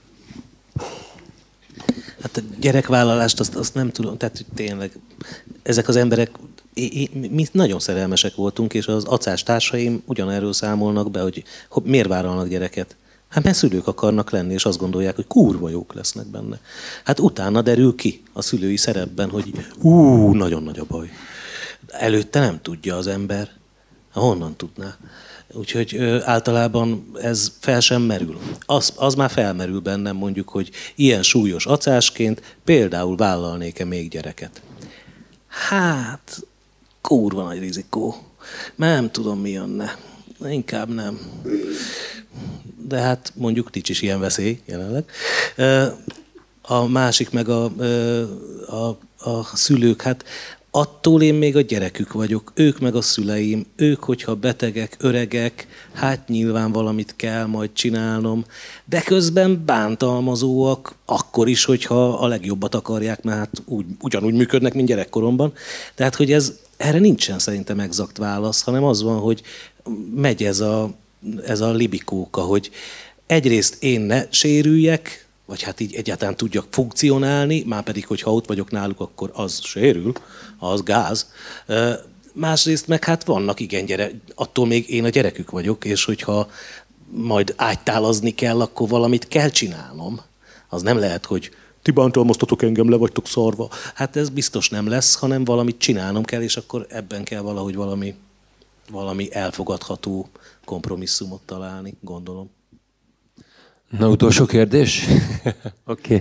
Hát a gyerekvállalást azt, azt nem tudom, tehát tényleg ezek az emberek, mi nagyon szerelmesek voltunk, és az acás társaim ugyanerről számolnak be, hogy miért vállalnak gyereket. Hát mert szülők akarnak lenni, és azt gondolják, hogy kurva jók lesznek benne. Hát utána derül ki a szülői szerepben, hogy hú, nagyon nagy a baj. Előtte nem tudja az ember. Honnan tudná? Úgyhogy ö, általában ez fel sem merül. Az, az már felmerül bennem mondjuk, hogy ilyen súlyos acásként például vállalnék-e még gyereket. Hát, kurva nagy rizikó. Nem tudom, mi jönne. Inkább nem. De hát mondjuk nincs is ilyen veszély jelenleg. A másik meg a, a, a szülők, hát attól én még a gyerekük vagyok, ők meg a szüleim, ők, hogyha betegek, öregek, hát nyilván valamit kell majd csinálnom, de közben bántalmazóak, akkor is, hogyha a legjobbat akarják, mert hát úgy, ugyanúgy működnek, mint gyerekkoromban. Tehát, hogy ez, erre nincsen szerintem exakt válasz, hanem az van, hogy megy ez a, ez a libikóka, hogy egyrészt én ne sérüljek, vagy hát így egyáltalán tudjak funkcionálni, már pedig, hogyha ott vagyok náluk, akkor az sérül, az gáz. Másrészt meg hát vannak, igen, gyere, attól még én a gyerekük vagyok, és hogyha majd ágytálazni kell, akkor valamit kell csinálnom. Az nem lehet, hogy ti bántalmaztatok engem, le vagytok szarva. Hát ez biztos nem lesz, hanem valamit csinálnom kell, és akkor ebben kell valahogy valami, valami elfogadható kompromisszumot találni, gondolom. Na, utolsó kérdés? Oké. Okay.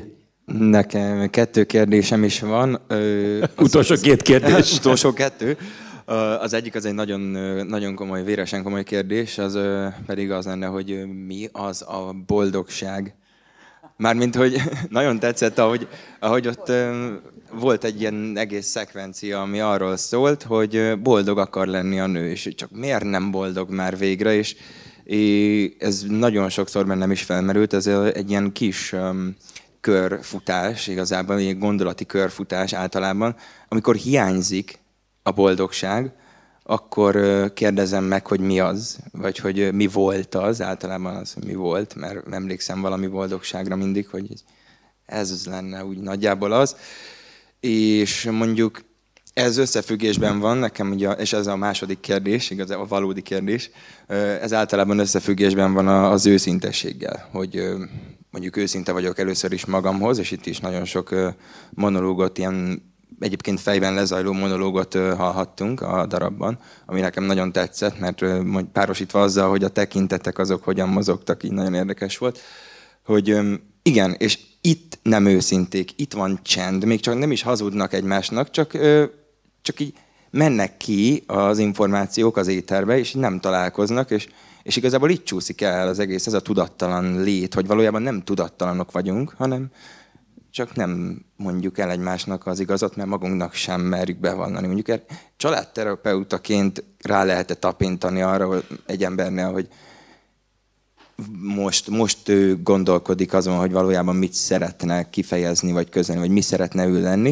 Nekem kettő kérdésem is van. Ö, Utolsó két kérdés. Utolsó kettő. Az egyik az egy nagyon, nagyon komoly, véresen komoly kérdés, az pedig az lenne, hogy mi az a boldogság. Mármint, hogy nagyon tetszett, ahogy, ahogy ott volt egy ilyen egész szekvencia, ami arról szólt, hogy boldog akar lenni a nő, és csak miért nem boldog már végre, és, és ez nagyon sokszor bennem is felmerült, ez egy ilyen kis um, körfutás, igazából egy gondolati körfutás általában, amikor hiányzik a boldogság, akkor kérdezem meg, hogy mi az, vagy hogy mi volt az, általában az, hogy mi volt, mert emlékszem valami boldogságra mindig, hogy ez lenne úgy nagyjából az. És mondjuk ez összefüggésben van, nekem ugye, és ez a második kérdés, igazából a valódi kérdés, ez általában összefüggésben van az őszintességgel, hogy mondjuk őszinte vagyok először is magamhoz, és itt is nagyon sok monológot, ilyen egyébként fejben lezajló monológot hallhattunk a darabban, ami nekem nagyon tetszett, mert párosítva azzal, hogy a tekintetek azok hogyan mozogtak, így nagyon érdekes volt, hogy igen, és itt nem őszinték, itt van csend, még csak nem is hazudnak egymásnak, csak, csak így mennek ki az információk az éterbe, és nem találkoznak, és, és igazából itt csúszik el az egész, ez a tudattalan lét, hogy valójában nem tudattalanok vagyunk, hanem csak nem mondjuk el egymásnak az igazat, mert magunknak sem merjük bevallani. Mondjuk családterapeutaként rá lehet-e tapintani arra hogy egy embernél, hogy most, most ő gondolkodik azon, hogy valójában mit szeretne kifejezni, vagy közölni, vagy mi szeretne ő lenni.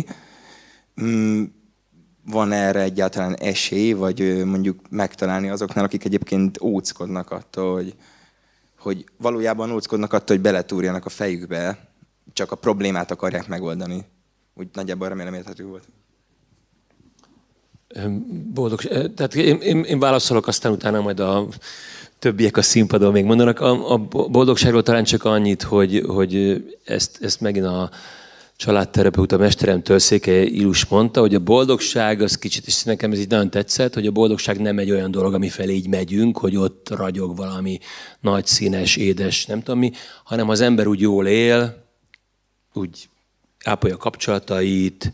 Van erre egyáltalán esély, vagy mondjuk megtalálni azoknál, akik egyébként óckodnak attól, hogy, hogy valójában óckodnak attól, hogy beletúrjanak a fejükbe, csak a problémát akarják megoldani. Úgy nagyjából remélem érthető volt. Boldog. Tehát én, én, én válaszolok, aztán utána majd a többiek a színpadon még mondanak. A, a boldogságról talán csak annyit, hogy, hogy ezt, ezt megint a családterapeuta mesteremtől, Székely Ilus mondta, hogy a boldogság az kicsit, és nekem ez így nagyon tetszett, hogy a boldogság nem egy olyan dolog, ami felé így megyünk, hogy ott ragyog valami nagy, színes, édes, nem tudom mi, hanem az ember úgy jól él, úgy ápolja kapcsolatait,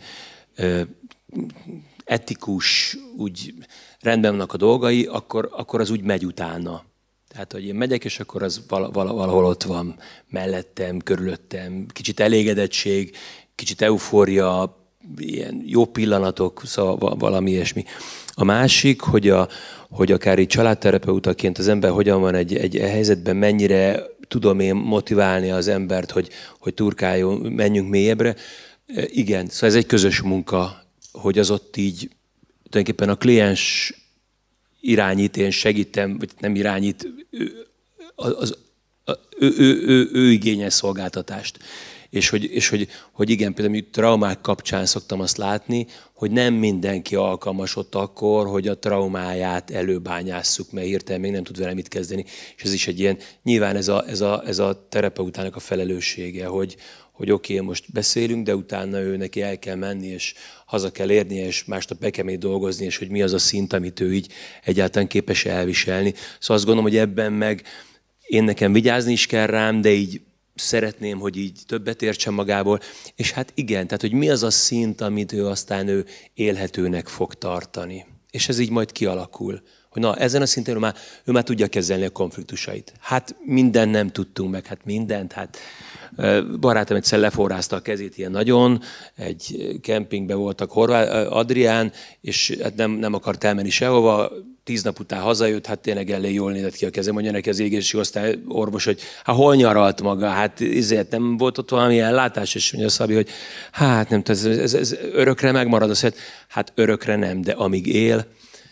etikus, úgy rendben vannak a dolgai, akkor, akkor az úgy megy utána. Tehát, hogy én megyek, és akkor az valahol ott van mellettem, körülöttem, kicsit elégedettség, kicsit eufória, ilyen jó pillanatok, szóval valami ilyesmi. A másik, hogy, a, hogy akár így családterapeutaként az ember hogyan van egy, egy helyzetben, mennyire tudom én motiválni az embert, hogy, hogy turkáljon, menjünk mélyebbre. Igen, szóval ez egy közös munka, hogy az ott így tulajdonképpen a kliens irányít, én segítem, vagy nem irányít, ő, az, az, ő, ő, ő, ő igényel szolgáltatást. És, hogy, és hogy, hogy igen, például traumák kapcsán szoktam azt látni, hogy nem mindenki alkalmas ott akkor, hogy a traumáját előbányásszuk, mert hirtelen még nem tud vele mit kezdeni. És ez is egy ilyen, nyilván ez a, ez a, ez a terapeutának a felelőssége, hogy, hogy oké, okay, most beszélünk, de utána ő neki el kell menni, és haza kell érnie, és másnap be kell még dolgozni, és hogy mi az a szint, amit ő így egyáltalán képes elviselni. Szóval azt gondolom, hogy ebben meg én nekem vigyázni is kell rám, de így szeretném, hogy így többet értsen magából. És hát igen, tehát hogy mi az a szint, amit ő aztán ő élhetőnek fog tartani. És ez így majd kialakul. Hogy na, ezen a szinten ő már, ő már tudja kezelni a konfliktusait. Hát mindent nem tudtunk meg, hát mindent, hát barátom egyszer leforrázta a kezét ilyen nagyon, egy kempingben voltak Horváth Adrián, és hát nem, nem akart elmenni sehova, tíz nap után hazajött, hát tényleg elég jól nézett ki a kezem, mondja neki az égési osztály orvos, hogy hát hol nyaralt maga, hát ezért nem volt ott valami ellátás, és mondja Szabi, hogy hát nem, ez, ez, ez örökre megmarad, azt mondja, hát örökre nem, de amíg él.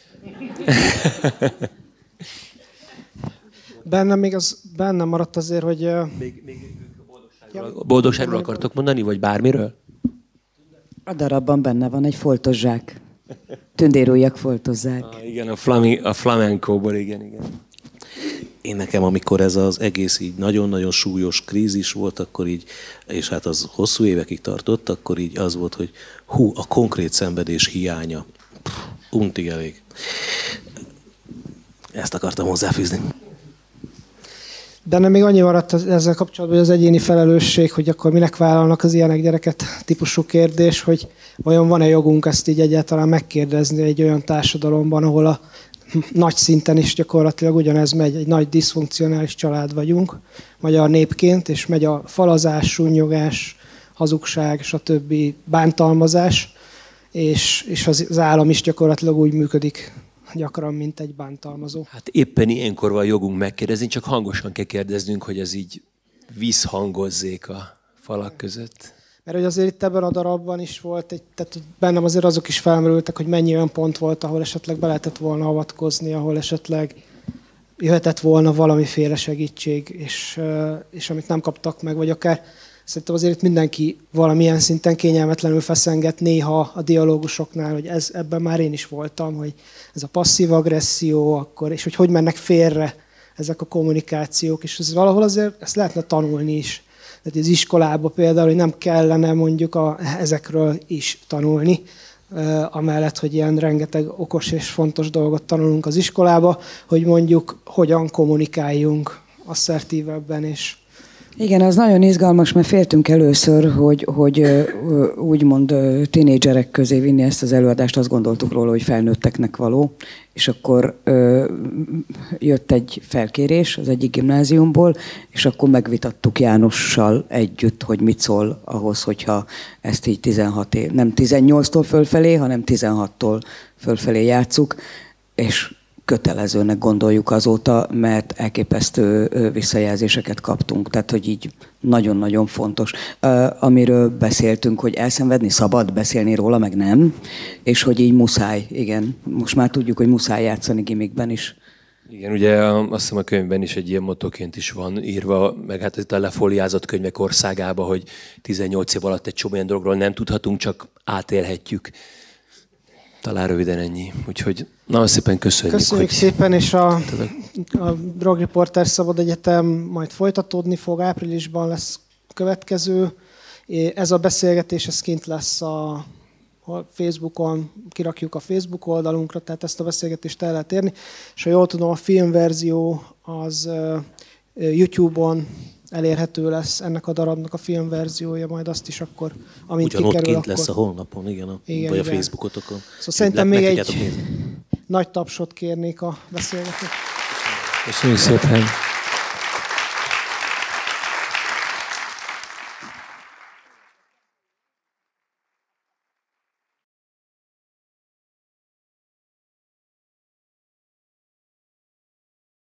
Bennem még az, bennem maradt azért, hogy... Még, még a boldogságról akartok mondani, vagy bármiről? A darabban benne van egy foltos zsák. Tündérújak foltozzák. Ah, igen, a, flami, a flamencóból, igen, igen. Én nekem, amikor ez az egész így nagyon-nagyon súlyos krízis volt, akkor így, és hát az hosszú évekig tartott, akkor így az volt, hogy hú, a konkrét szenvedés hiánya. Pff, untig elég. Ezt akartam hozzáfűzni. bennem még annyi maradt ezzel kapcsolatban, hogy az egyéni felelősség, hogy akkor minek vállalnak az ilyenek gyereket típusú kérdés, hogy vajon van-e jogunk ezt így egyáltalán megkérdezni egy olyan társadalomban, ahol a nagy szinten is gyakorlatilag ugyanez megy, egy nagy diszfunkcionális család vagyunk, magyar népként, és megy a falazás, sunnyogás, hazugság, stb. Bántalmazás, és, és az, az állam is gyakorlatilag úgy működik gyakran, mint egy bántalmazó. Hát éppen ilyenkor van jogunk megkérdezni, csak hangosan kell kérdeznünk, hogy ez így visszhangozzék a falak között. Mert hogy azért itt ebben a darabban is volt, egy, tehát bennem azért azok is felmerültek, hogy mennyi olyan pont volt, ahol esetleg be lehetett volna avatkozni, ahol esetleg jöhetett volna valamiféle segítség, és, és amit nem kaptak meg, vagy akár szerintem azért itt mindenki valamilyen szinten kényelmetlenül feszenget néha a dialógusoknál, hogy ez, ebben már én is voltam, hogy ez a passzív agresszió, akkor, és hogy hogy mennek félre ezek a kommunikációk, és ez valahol azért ezt lehetne tanulni is. Tehát az iskolában például, hogy nem kellene mondjuk a, ezekről is tanulni, amellett, hogy ilyen rengeteg okos és fontos dolgot tanulunk az iskolába, hogy mondjuk hogyan kommunikáljunk asszertívebben és igen, az nagyon izgalmas, mert féltünk először, hogy, hogy úgymond tínédzserek közé vinni ezt az előadást, azt gondoltuk róla, hogy felnőtteknek való, és akkor ö, jött egy felkérés az egyik gimnáziumból, és akkor megvitattuk Jánossal együtt, hogy mit szól ahhoz, hogyha ezt így tizenhat év, nem tizennyolctól fölfelé, hanem tizenhattól fölfelé játsszuk, és kötelezőnek gondoljuk azóta, mert elképesztő visszajelzéseket kaptunk. Tehát, hogy így nagyon-nagyon fontos. Amiről beszéltünk, hogy elszenvedni szabad, beszélni róla, meg nem, és hogy így muszáj, igen. Most már tudjuk, hogy muszáj játszani gimikben is. Igen, ugye azt hiszem a könyvben is egy ilyen mottoként is van írva, meg hát itt a lefóliázott könyvek országában, hogy tizennyolc év alatt egy csomó olyan dologról nem tudhatunk, csak átélhetjük. Talán röviden ennyi. Úgyhogy nagyon szépen köszönjük. Köszönjük hogy szépen, és a, a Drog Reporter Szabad Egyetem majd folytatódni fog, áprilisban lesz következő. Ez a beszélgetés, ez kint lesz a, a Facebookon, kirakjuk a Facebook oldalunkra, tehát ezt a beszélgetést el lehet érni. És ha jól tudom, a filmverzió az YouTube-on elérhető lesz ennek a darabnak a filmverziója, majd azt is akkor, amint ugyanott kikerül, kint akkor... lesz a honlapon, igen, a, igen vagy igen. a Facebookotokon. Szóval szerintem még egy nagy tapsot kérnék a beszélgetőt. Köszönjük szépen!